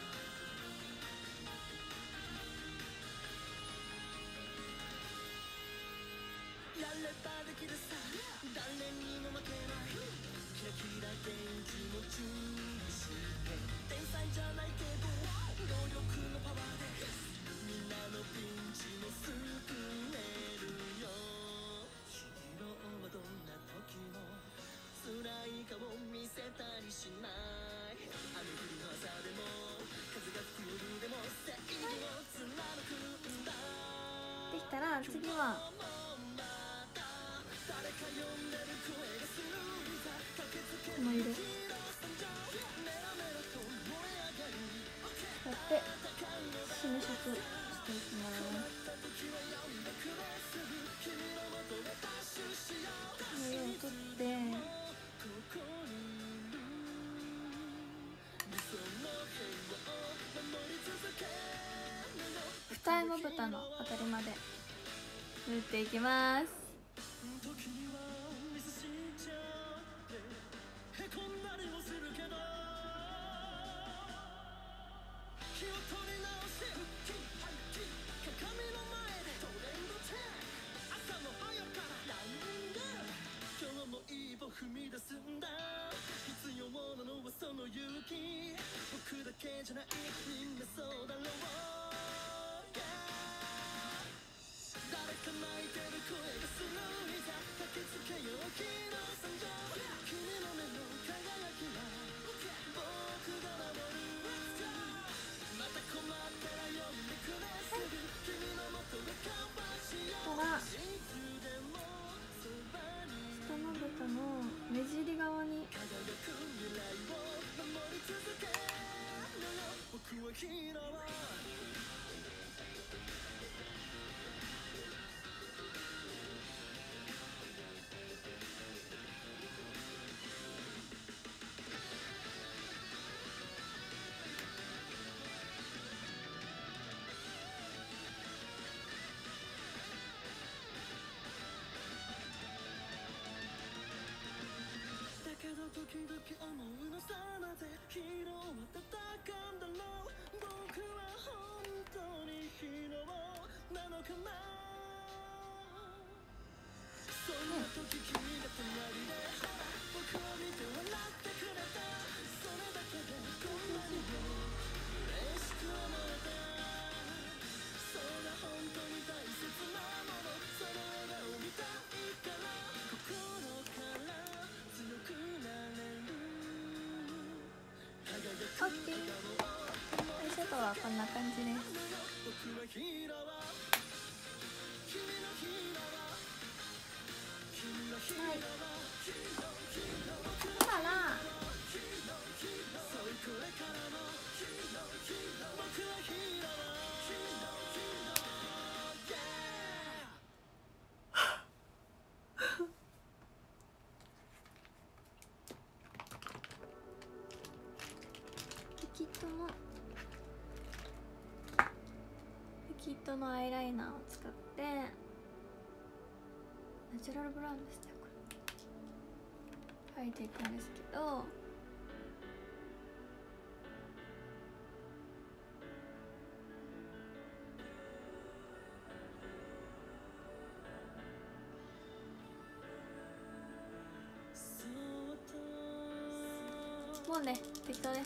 Speaker 1: できたら次はこの色こうやって染色していきます。この色を取って二重まぶたのあたりまで塗っていきます。 オッケー。アイシャドウはこんな感じです。はい。だからキットのキットのアイライナーを使ってナチュラルブラウンですね、これ描いていくんですけど、もうね適当です。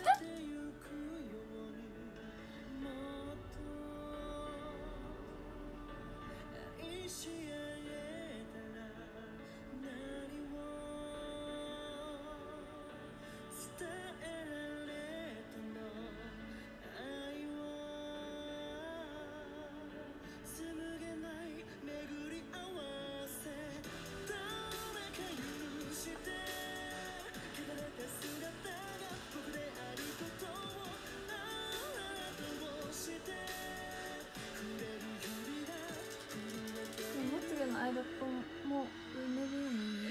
Speaker 1: アイロットも埋めるように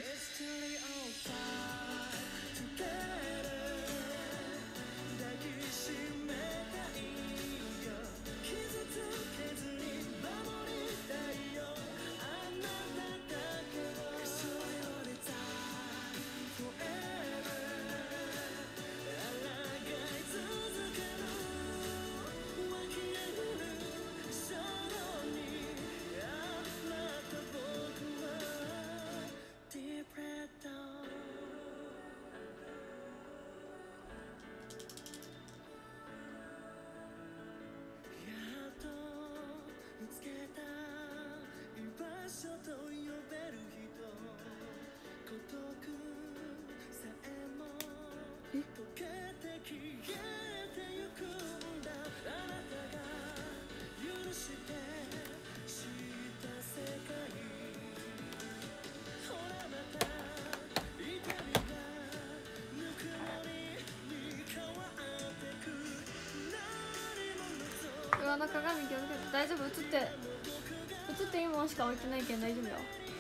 Speaker 1: 裏の鏡気をつけて。大丈夫、映って映っていいものしか置いてないけん大丈夫よ。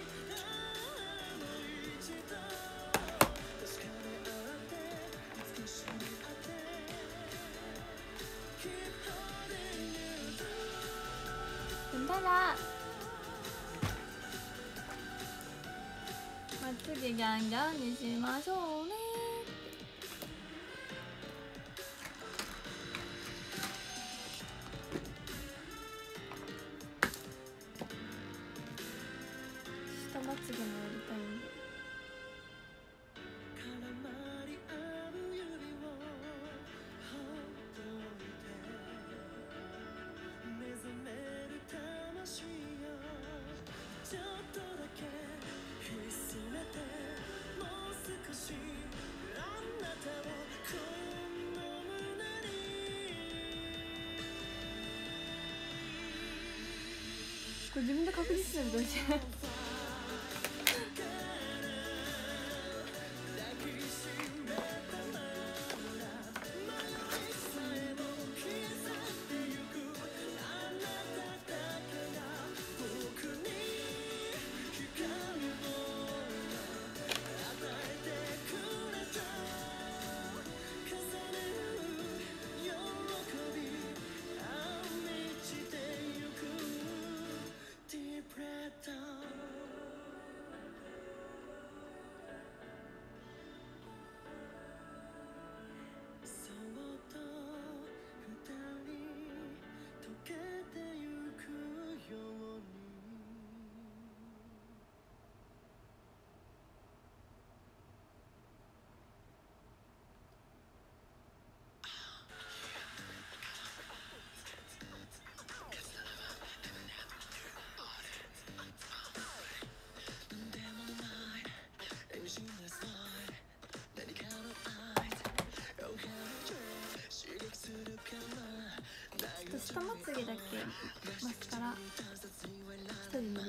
Speaker 1: 踏んだらまつげギャンギャンにしましょうね。下まつげもやりたいんで。これ自分で確実するとして
Speaker 2: Deep breath down
Speaker 1: まつげだけマスカラ一人塗ります。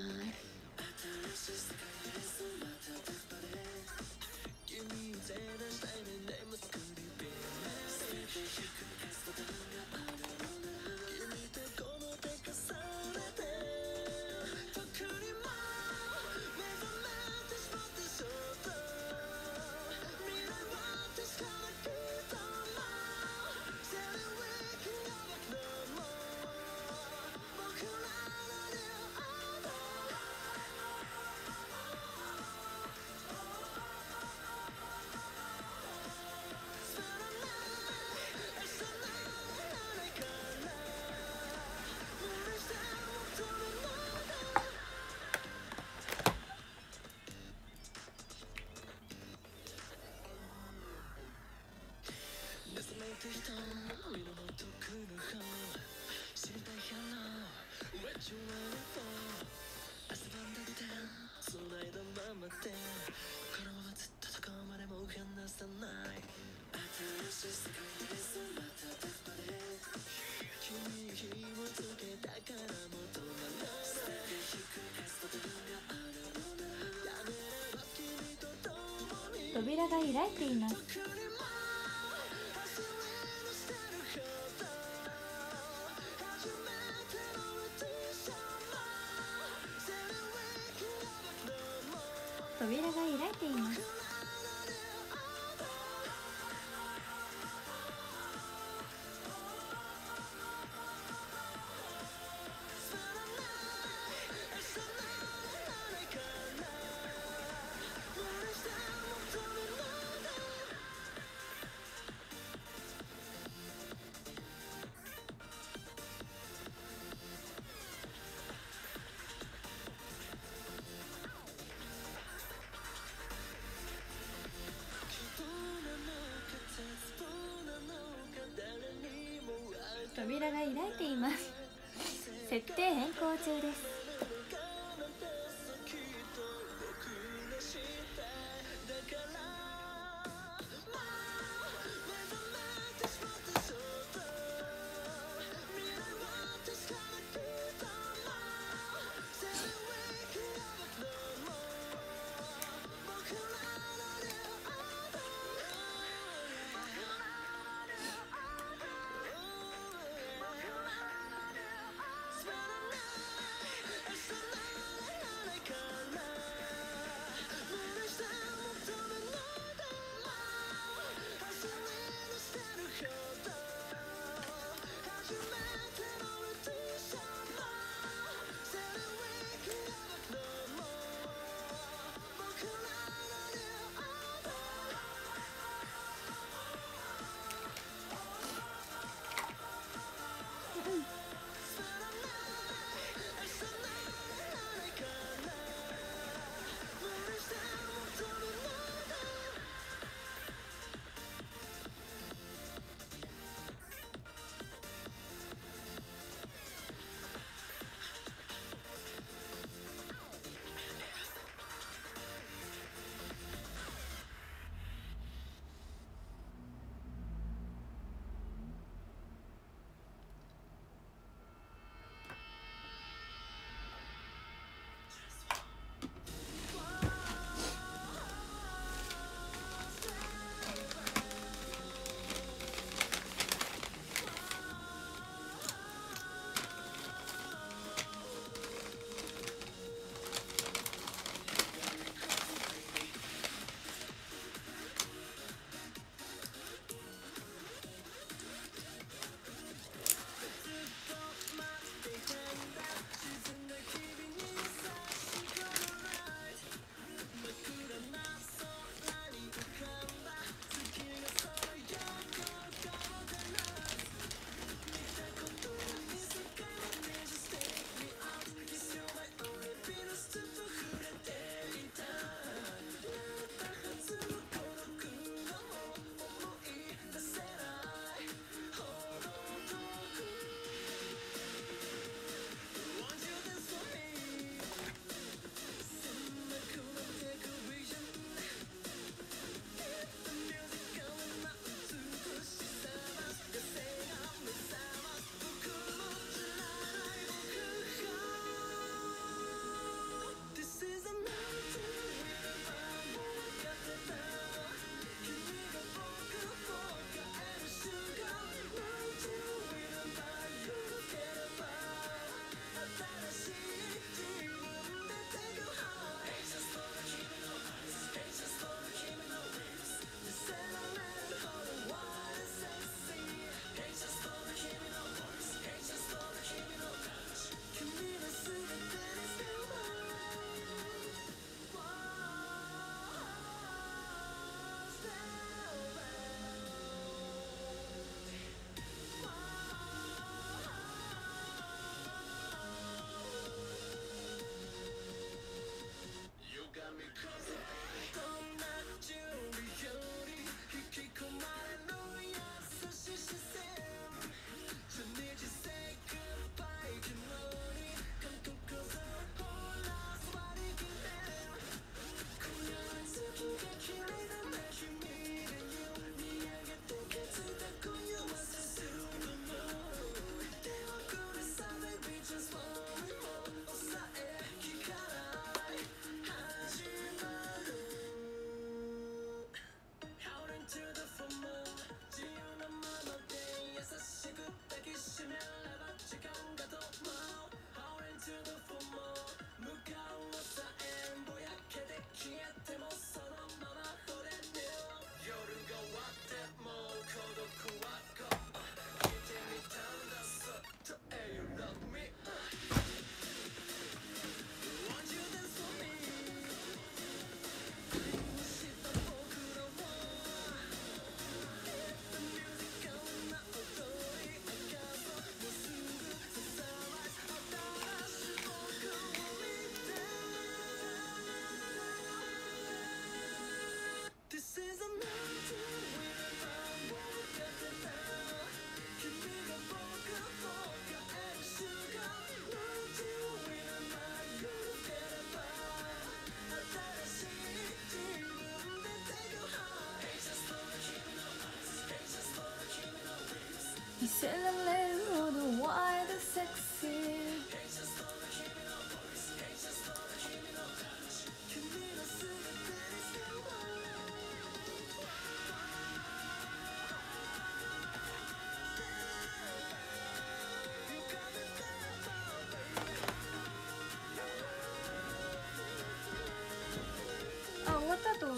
Speaker 1: 扉が開いています。扉が開いています。扉が開いています。設定変更中です。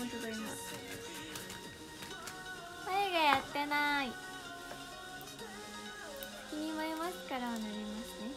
Speaker 1: 当だ今眉毛やってない。先に眉マスカラを塗りますね。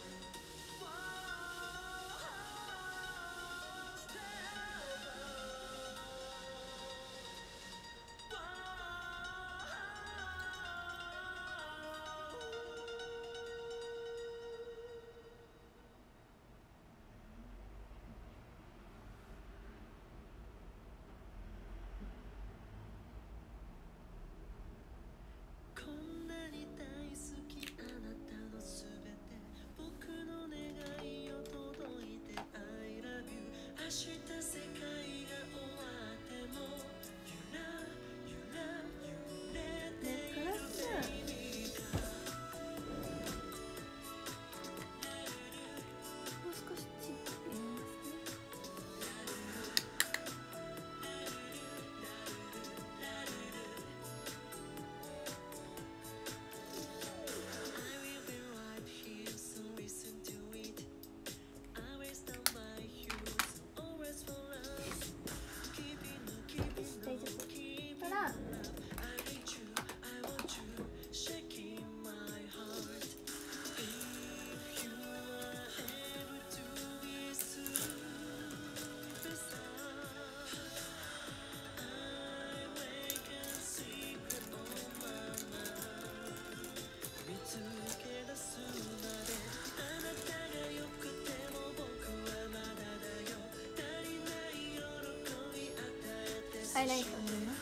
Speaker 1: ハイライトを塗ります。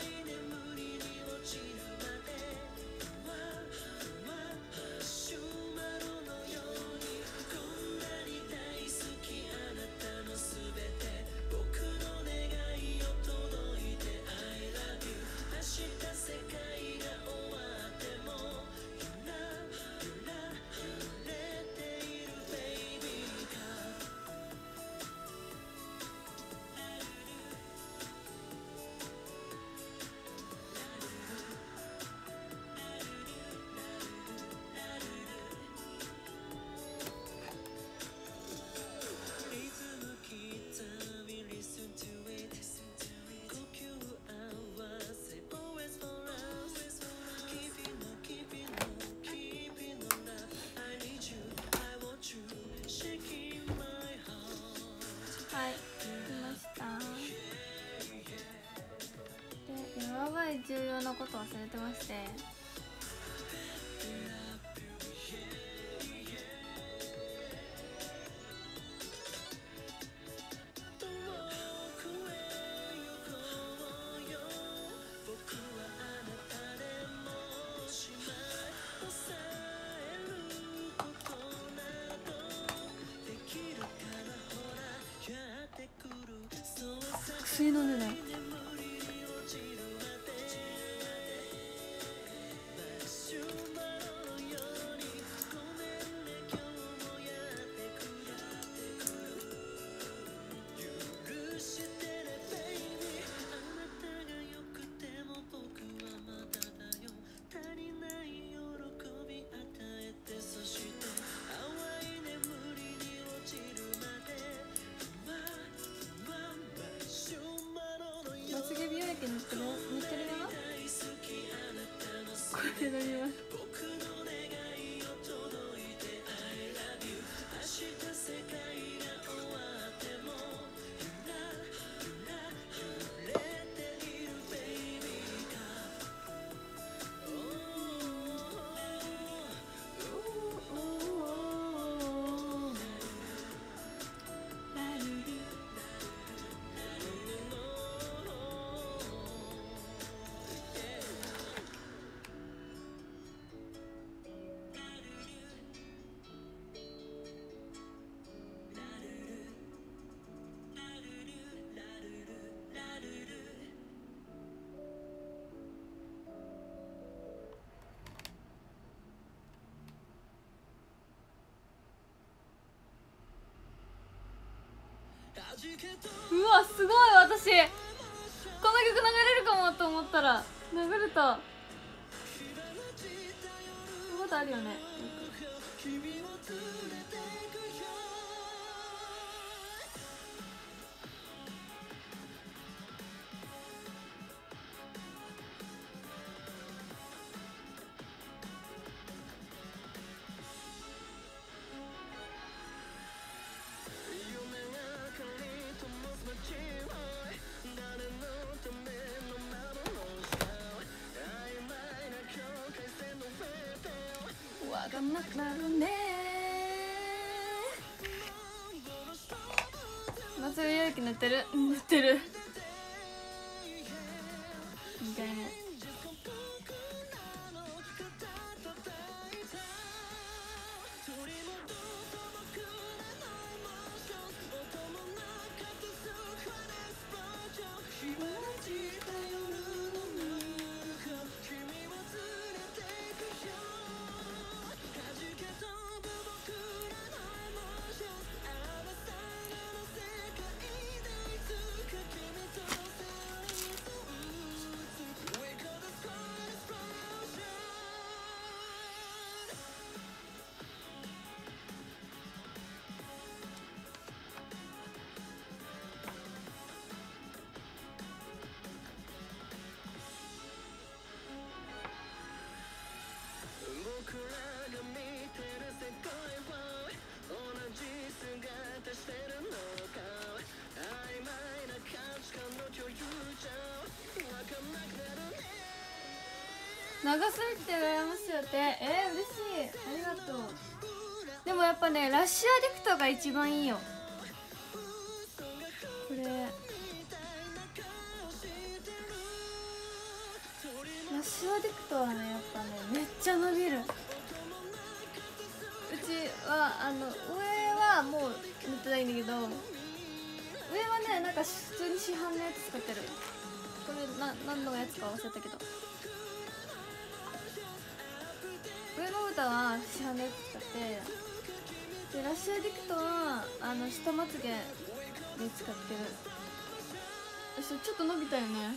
Speaker 1: はい、来ました。で、やばい重要なこと忘れてまして、薬飲んでない。まつげ美容液塗ってる塗ってるよ。これ塗ります。うわすごい。私この曲流れるかもと思ったら流れた。まだあるよね。 松井裕樹寝てる寝てるにかいめ。長すぎて羨ましいよって。えー、嬉しい、ありがとう。でもやっぱね、ラッシュアディクトが一番いいよこれ。ラッシュアディクトはね、やっぱねめっちゃ伸びる。うちはあの上はもう塗ってないんだけど、上はねなんか普通に市販のやつ使ってる。これな何のやつか忘れたけど、上の歌は市販のやつ使って、でラッシュアディクトはあの下まつげで使ってる。ちょっと伸びたよね。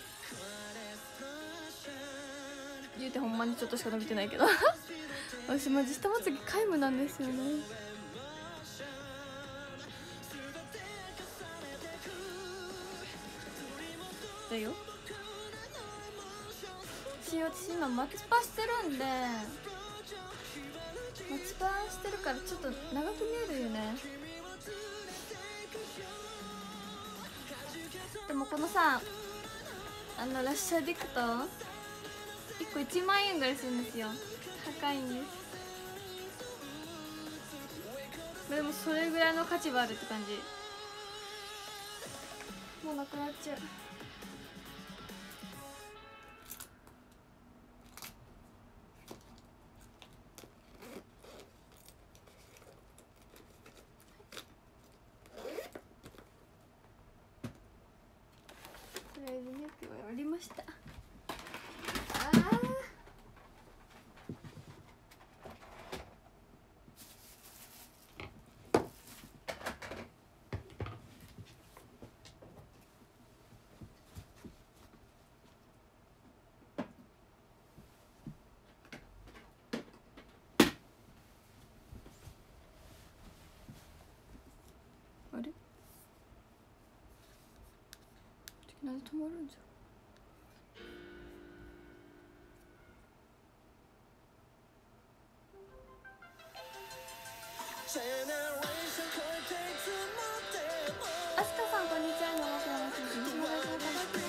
Speaker 1: 言うてほんまにちょっとしか伸びてないけど私マジ下まつげ皆無なんですよね。だよ。し私今マチパしてるんで、マチパしてるからちょっと長く見えるよね。でもこのさ、あのラッシュアディクトいっこいちまんえんぐらいするんですよ。高いんです。でもそれぐらいの価値はあるって感じ。もうなくなっちゃう。とりあえずメイクは終わりました。あーあれなんで止まるんじゃ。あすかさんこんにちは。生クラマスです。西村さんこんにちは。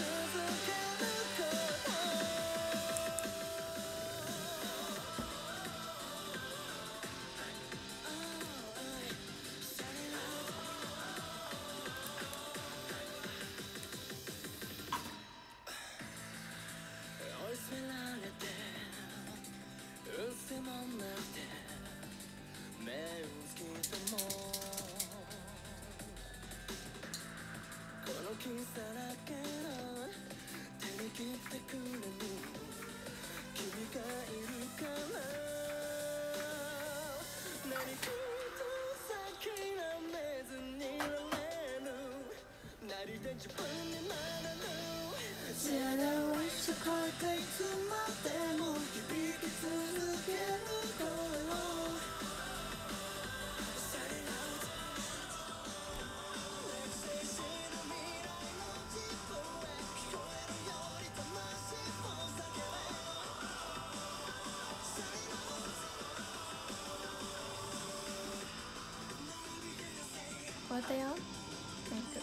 Speaker 1: 終わったよ。メイク。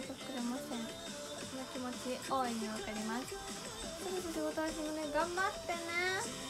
Speaker 1: くれません。その気持ち大いにわかります。そろそろ仕事始めね、頑張ってね。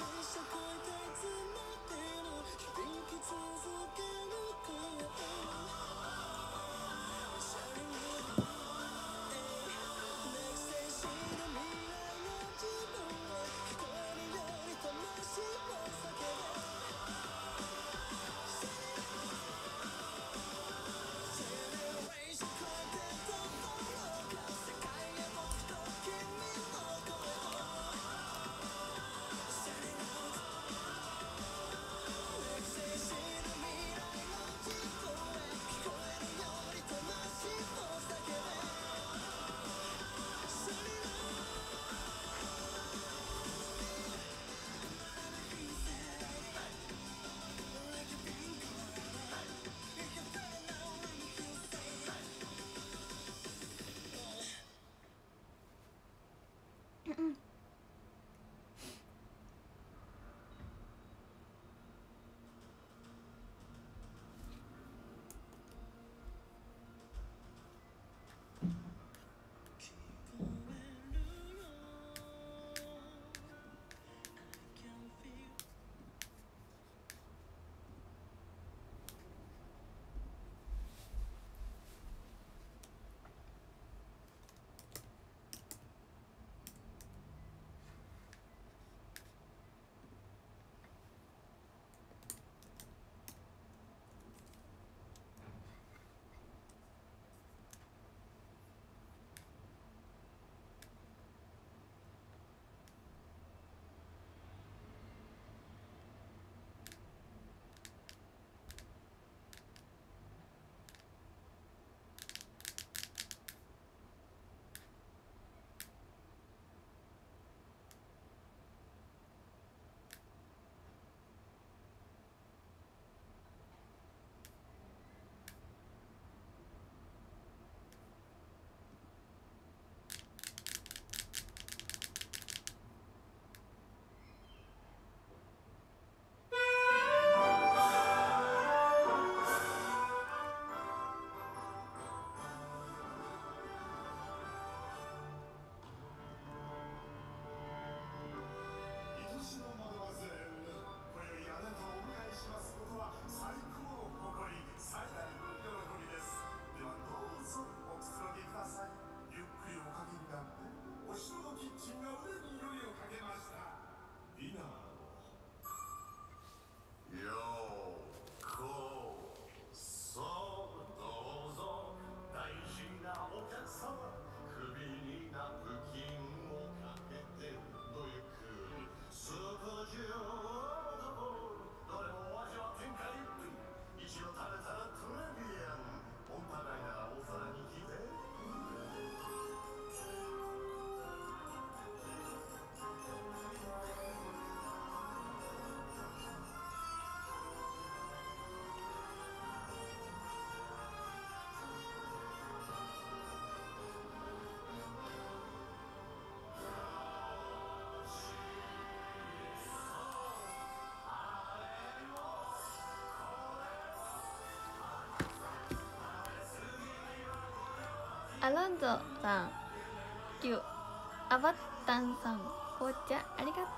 Speaker 1: アロンゾさん、リュウ、アバッタンさん、紅茶ありがとう。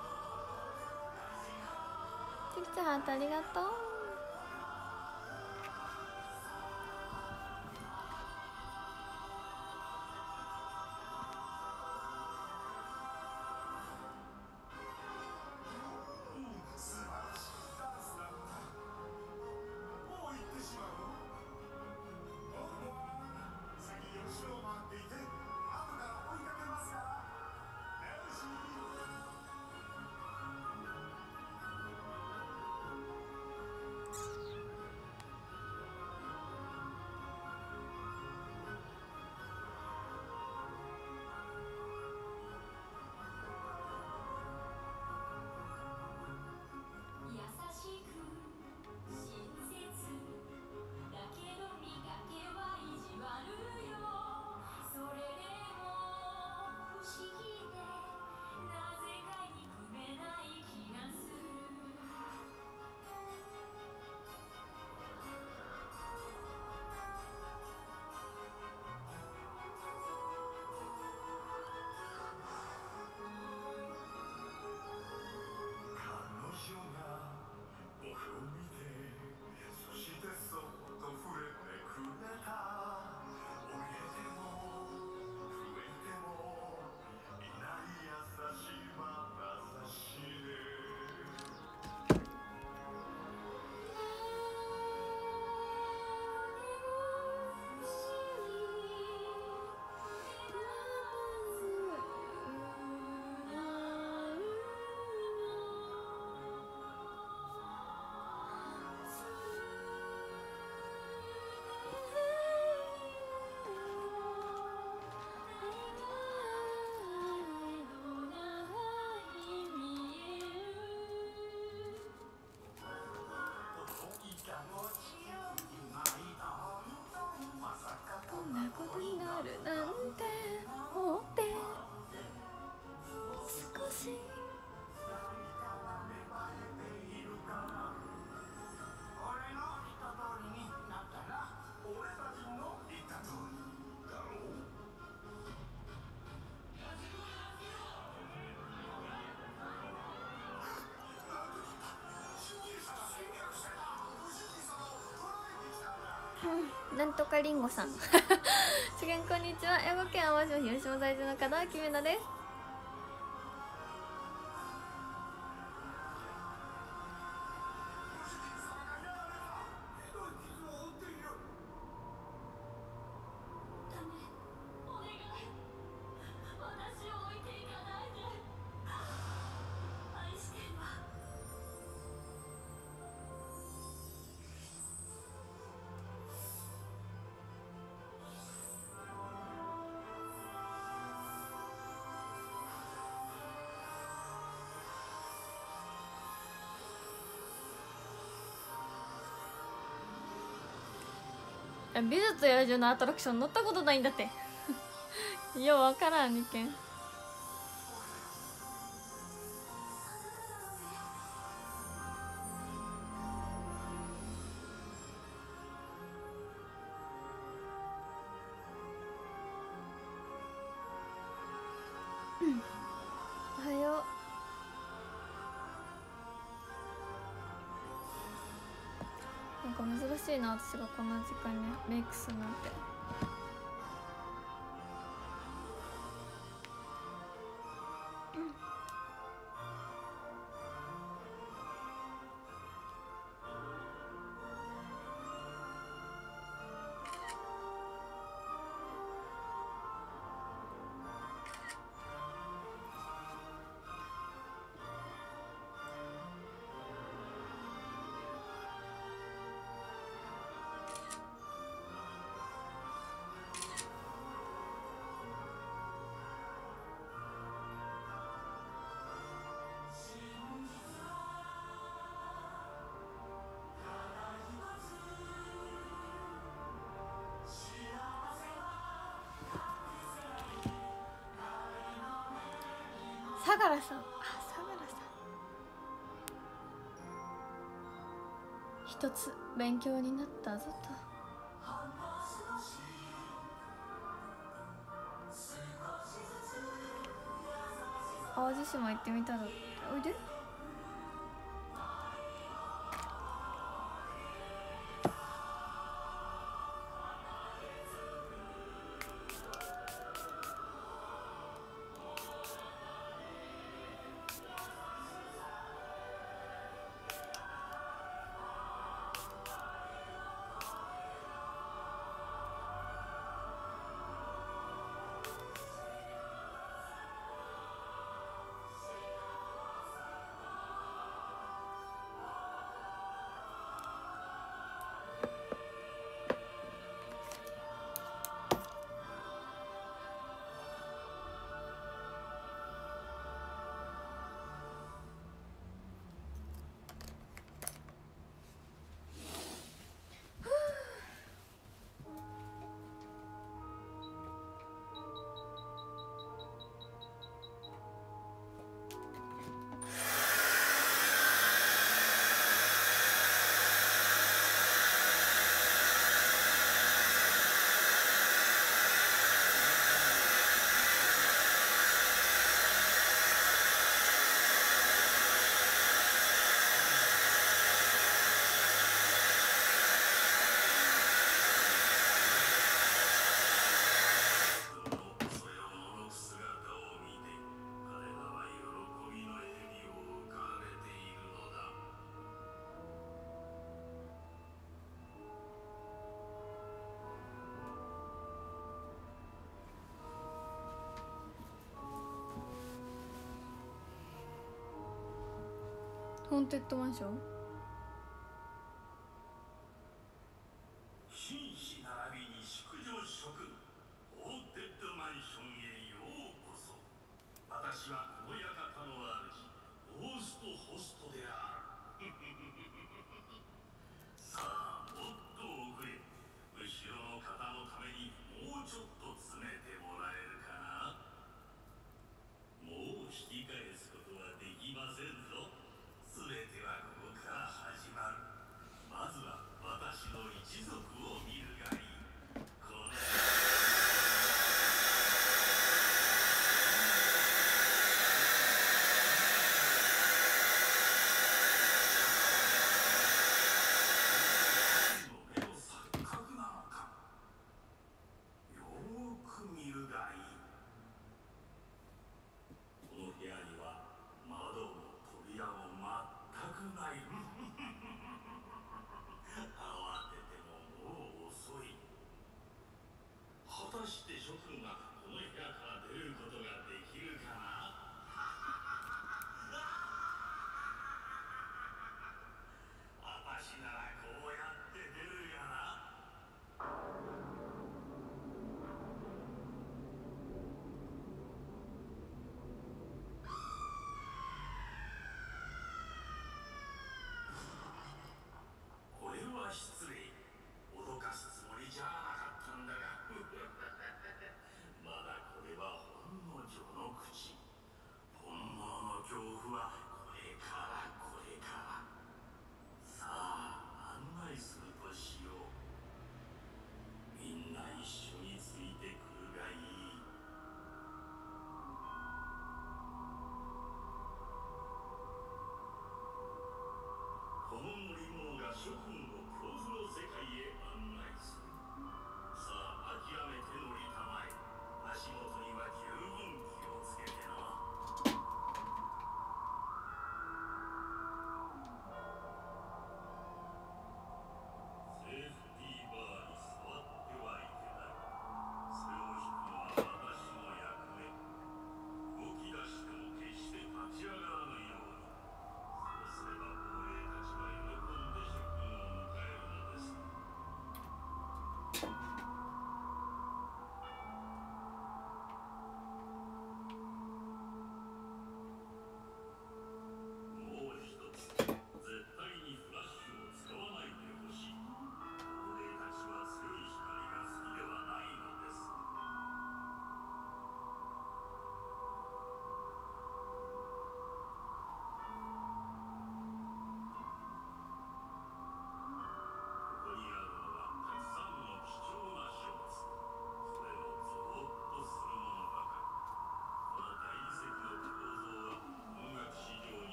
Speaker 1: ちきちゃんハートありがとう。 なんとかりんごさん主元こんにちは。兵庫県淡路島広島在住の方はきめなです。美術と野獣のアトラクション乗ったことないんだってようわからんにけん。おはよう。なんか珍しいな、私がこんな時間にメイクするなんて。相良さん、あ、相良さん。一つ勉強になったぞと。淡路島行ってみたら、おいで。ホーンテッドマンション。
Speaker 4: 紳士並びに淑女職、ホーンテッドマンションへようこそ。私はこの館の主、ゴーストホストである。さあ、もっと奥へ。後ろの方のためにもうちょっと詰めてもらえるかな。もう引き返すことはできませんぞ。全てはここか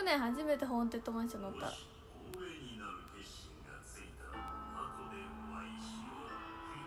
Speaker 1: 去年初めてホーンテッドマンション乗った。
Speaker 4: 光栄になる決心がついた。後でお会いしよう。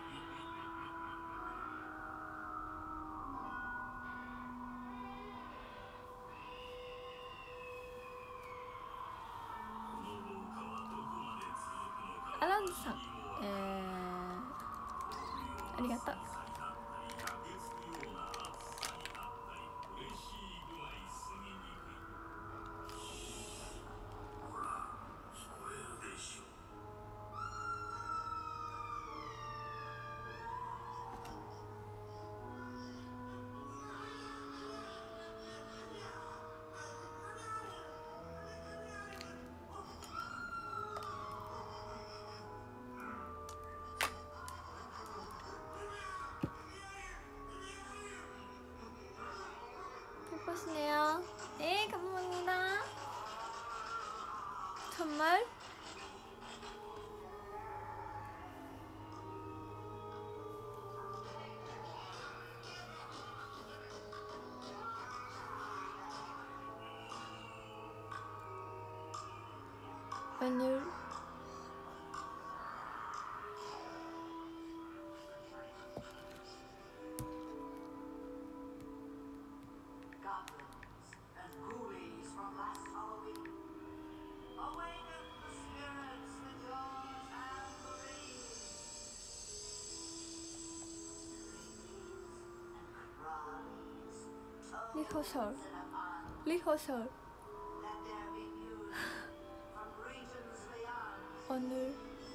Speaker 4: この廊下はどこまで続くのか。
Speaker 1: アランドさん、えー、ありがとう。보시네요. 네, 감사합니다. 정말? 오늘 리허설 리허설 오늘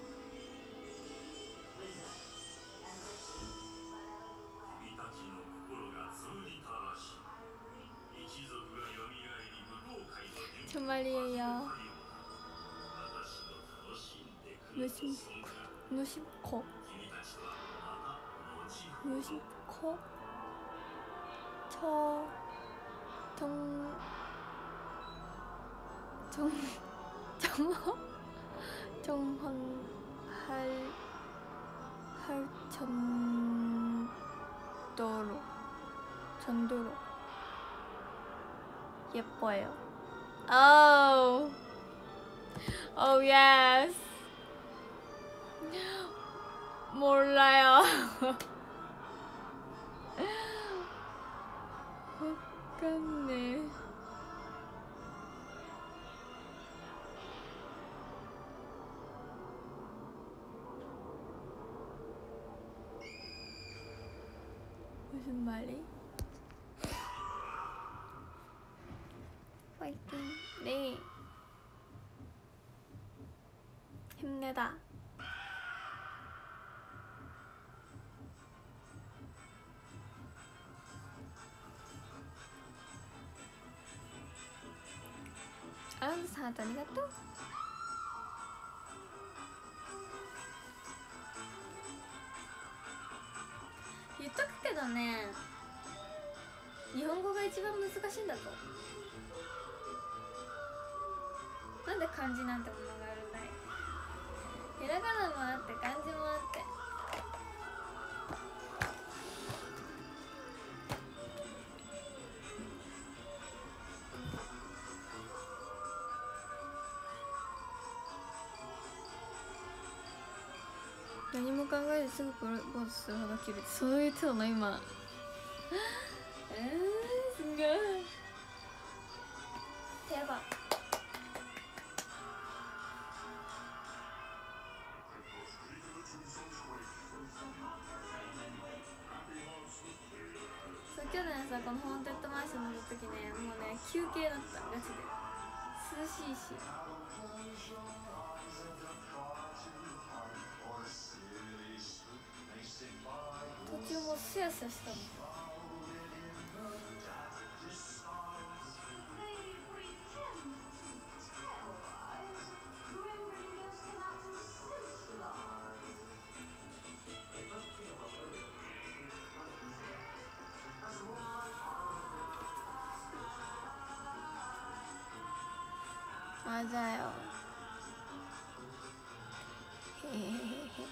Speaker 1: 정말이에요. 무심코 무심코 무심코 저 정... 정... 정호? 정황할... 할... 전도로 전도로 예뻐요. Oh, oh yes. 몰라요. 못갔네. 무슨 말이? 파이팅. 네. 힘내다. 아유, 사다 아리가또.言っとくけどね、日本語が一番難しいんだぞ。なんで漢字なんてものがあるんだい。ひらがなもあって漢字もあって、何も考えずすぐプロポーズするほど切れて、そういう手なの今。えー、すごい。手羽そう、去年さ、このホーンテッドマンション乗るときね、もうね、休憩だった、ガチで。涼しいし。途中もうスヤスヤしたもん。맞아요. 헤헤헤헤.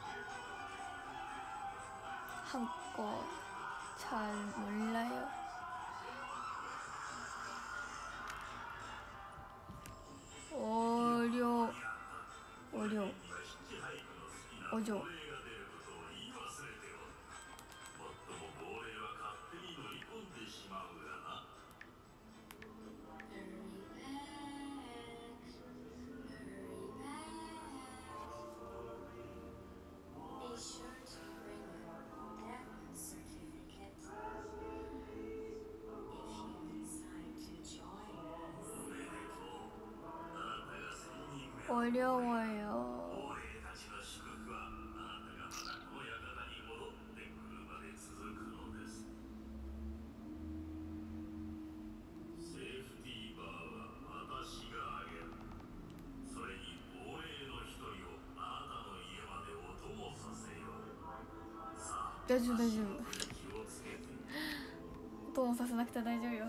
Speaker 1: 한국 잘 몰라요. お嬢。おりょうよ。大丈夫大丈夫。音もさせなくて大丈夫よ。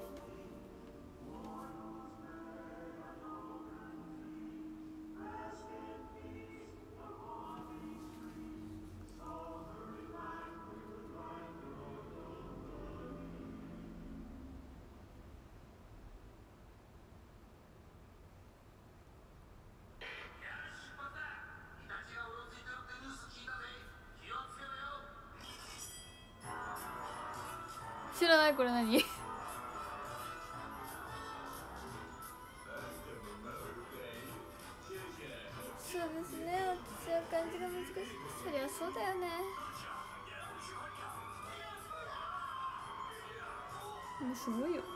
Speaker 1: 知らない。これ何？そうですね、私は漢字が難しい。そりゃそうだよね。もうすごいよ。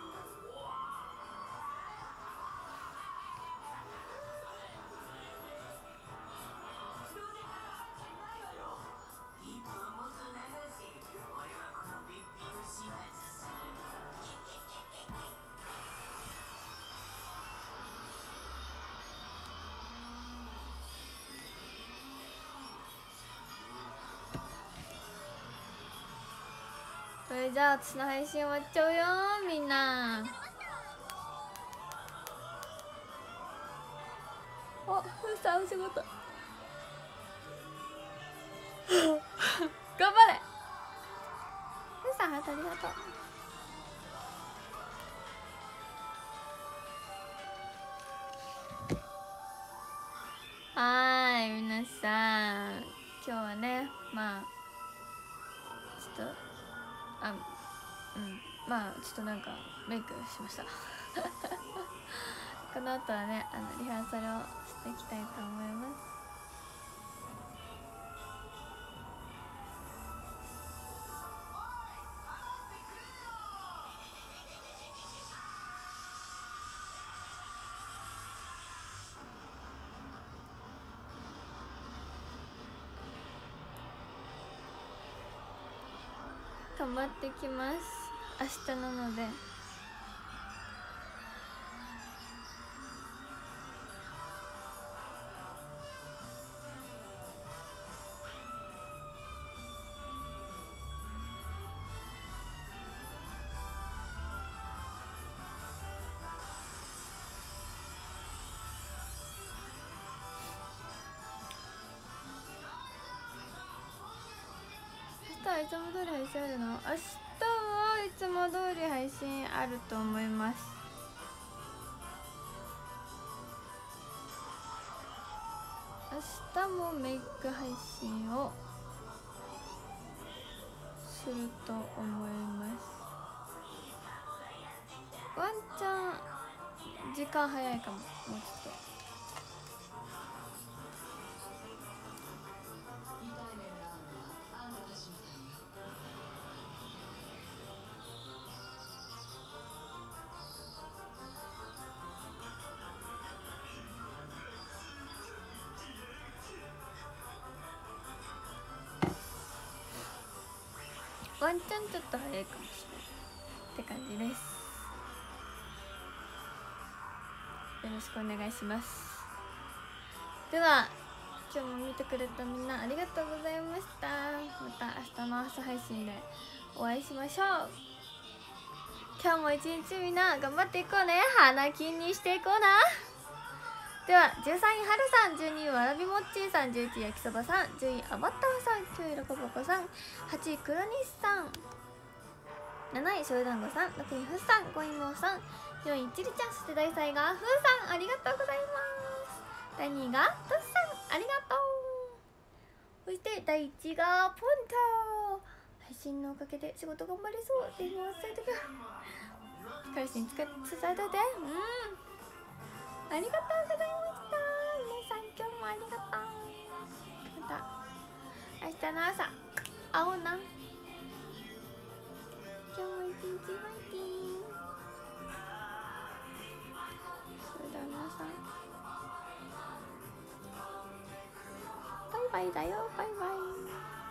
Speaker 1: それじゃあ私の配信終わっちゃうよみんな。お、ふーさんお仕事頑張れふーさん、ハートありがとう。はーい、皆さん今日はね、まあちょっとあ、うん、まあちょっとなんかメイクしましたこの後はね、あのリハーサルをしていきたいと思います。頑張ってきます。明日なので。明日はいつも通り配信あるの？明日はいつも通り配信あると思います。明日もメイク配信をすると思います。ワンチャン時間早いかも、もうちょっと。ワンチャンちょっと早いかもしれないって感じです。よろしくお願いします。では今日も見てくれたみんなありがとうございました。また明日の朝配信でお会いしましょう。今日も一日みんな頑張っていこうね。花金にしていこうな。ではじゅうさんいはるさん、じゅうにいわらびもっちーさん、じゅういちい焼きそばさん、じゅういアバターさん、きゅういロコボコさん、はちいくろにしさん、なないしょうだんごさん、ろくいふっさん、ごいもうさん、よんいちりちゃん、そしてだいさんいがふーさん、ありがとうございます。だいにいがとっさん、ありがとう。 そしてだいいちがポンタ。配信のおかげで仕事頑張れそう。電話伝えとく。彼氏に伝えといて。うん、ありがとうございました。皆さん今日もありがとう。また明日の朝会おうな。今日も一日ファイティング。それでは皆さんバイバイだよ。バイバイ。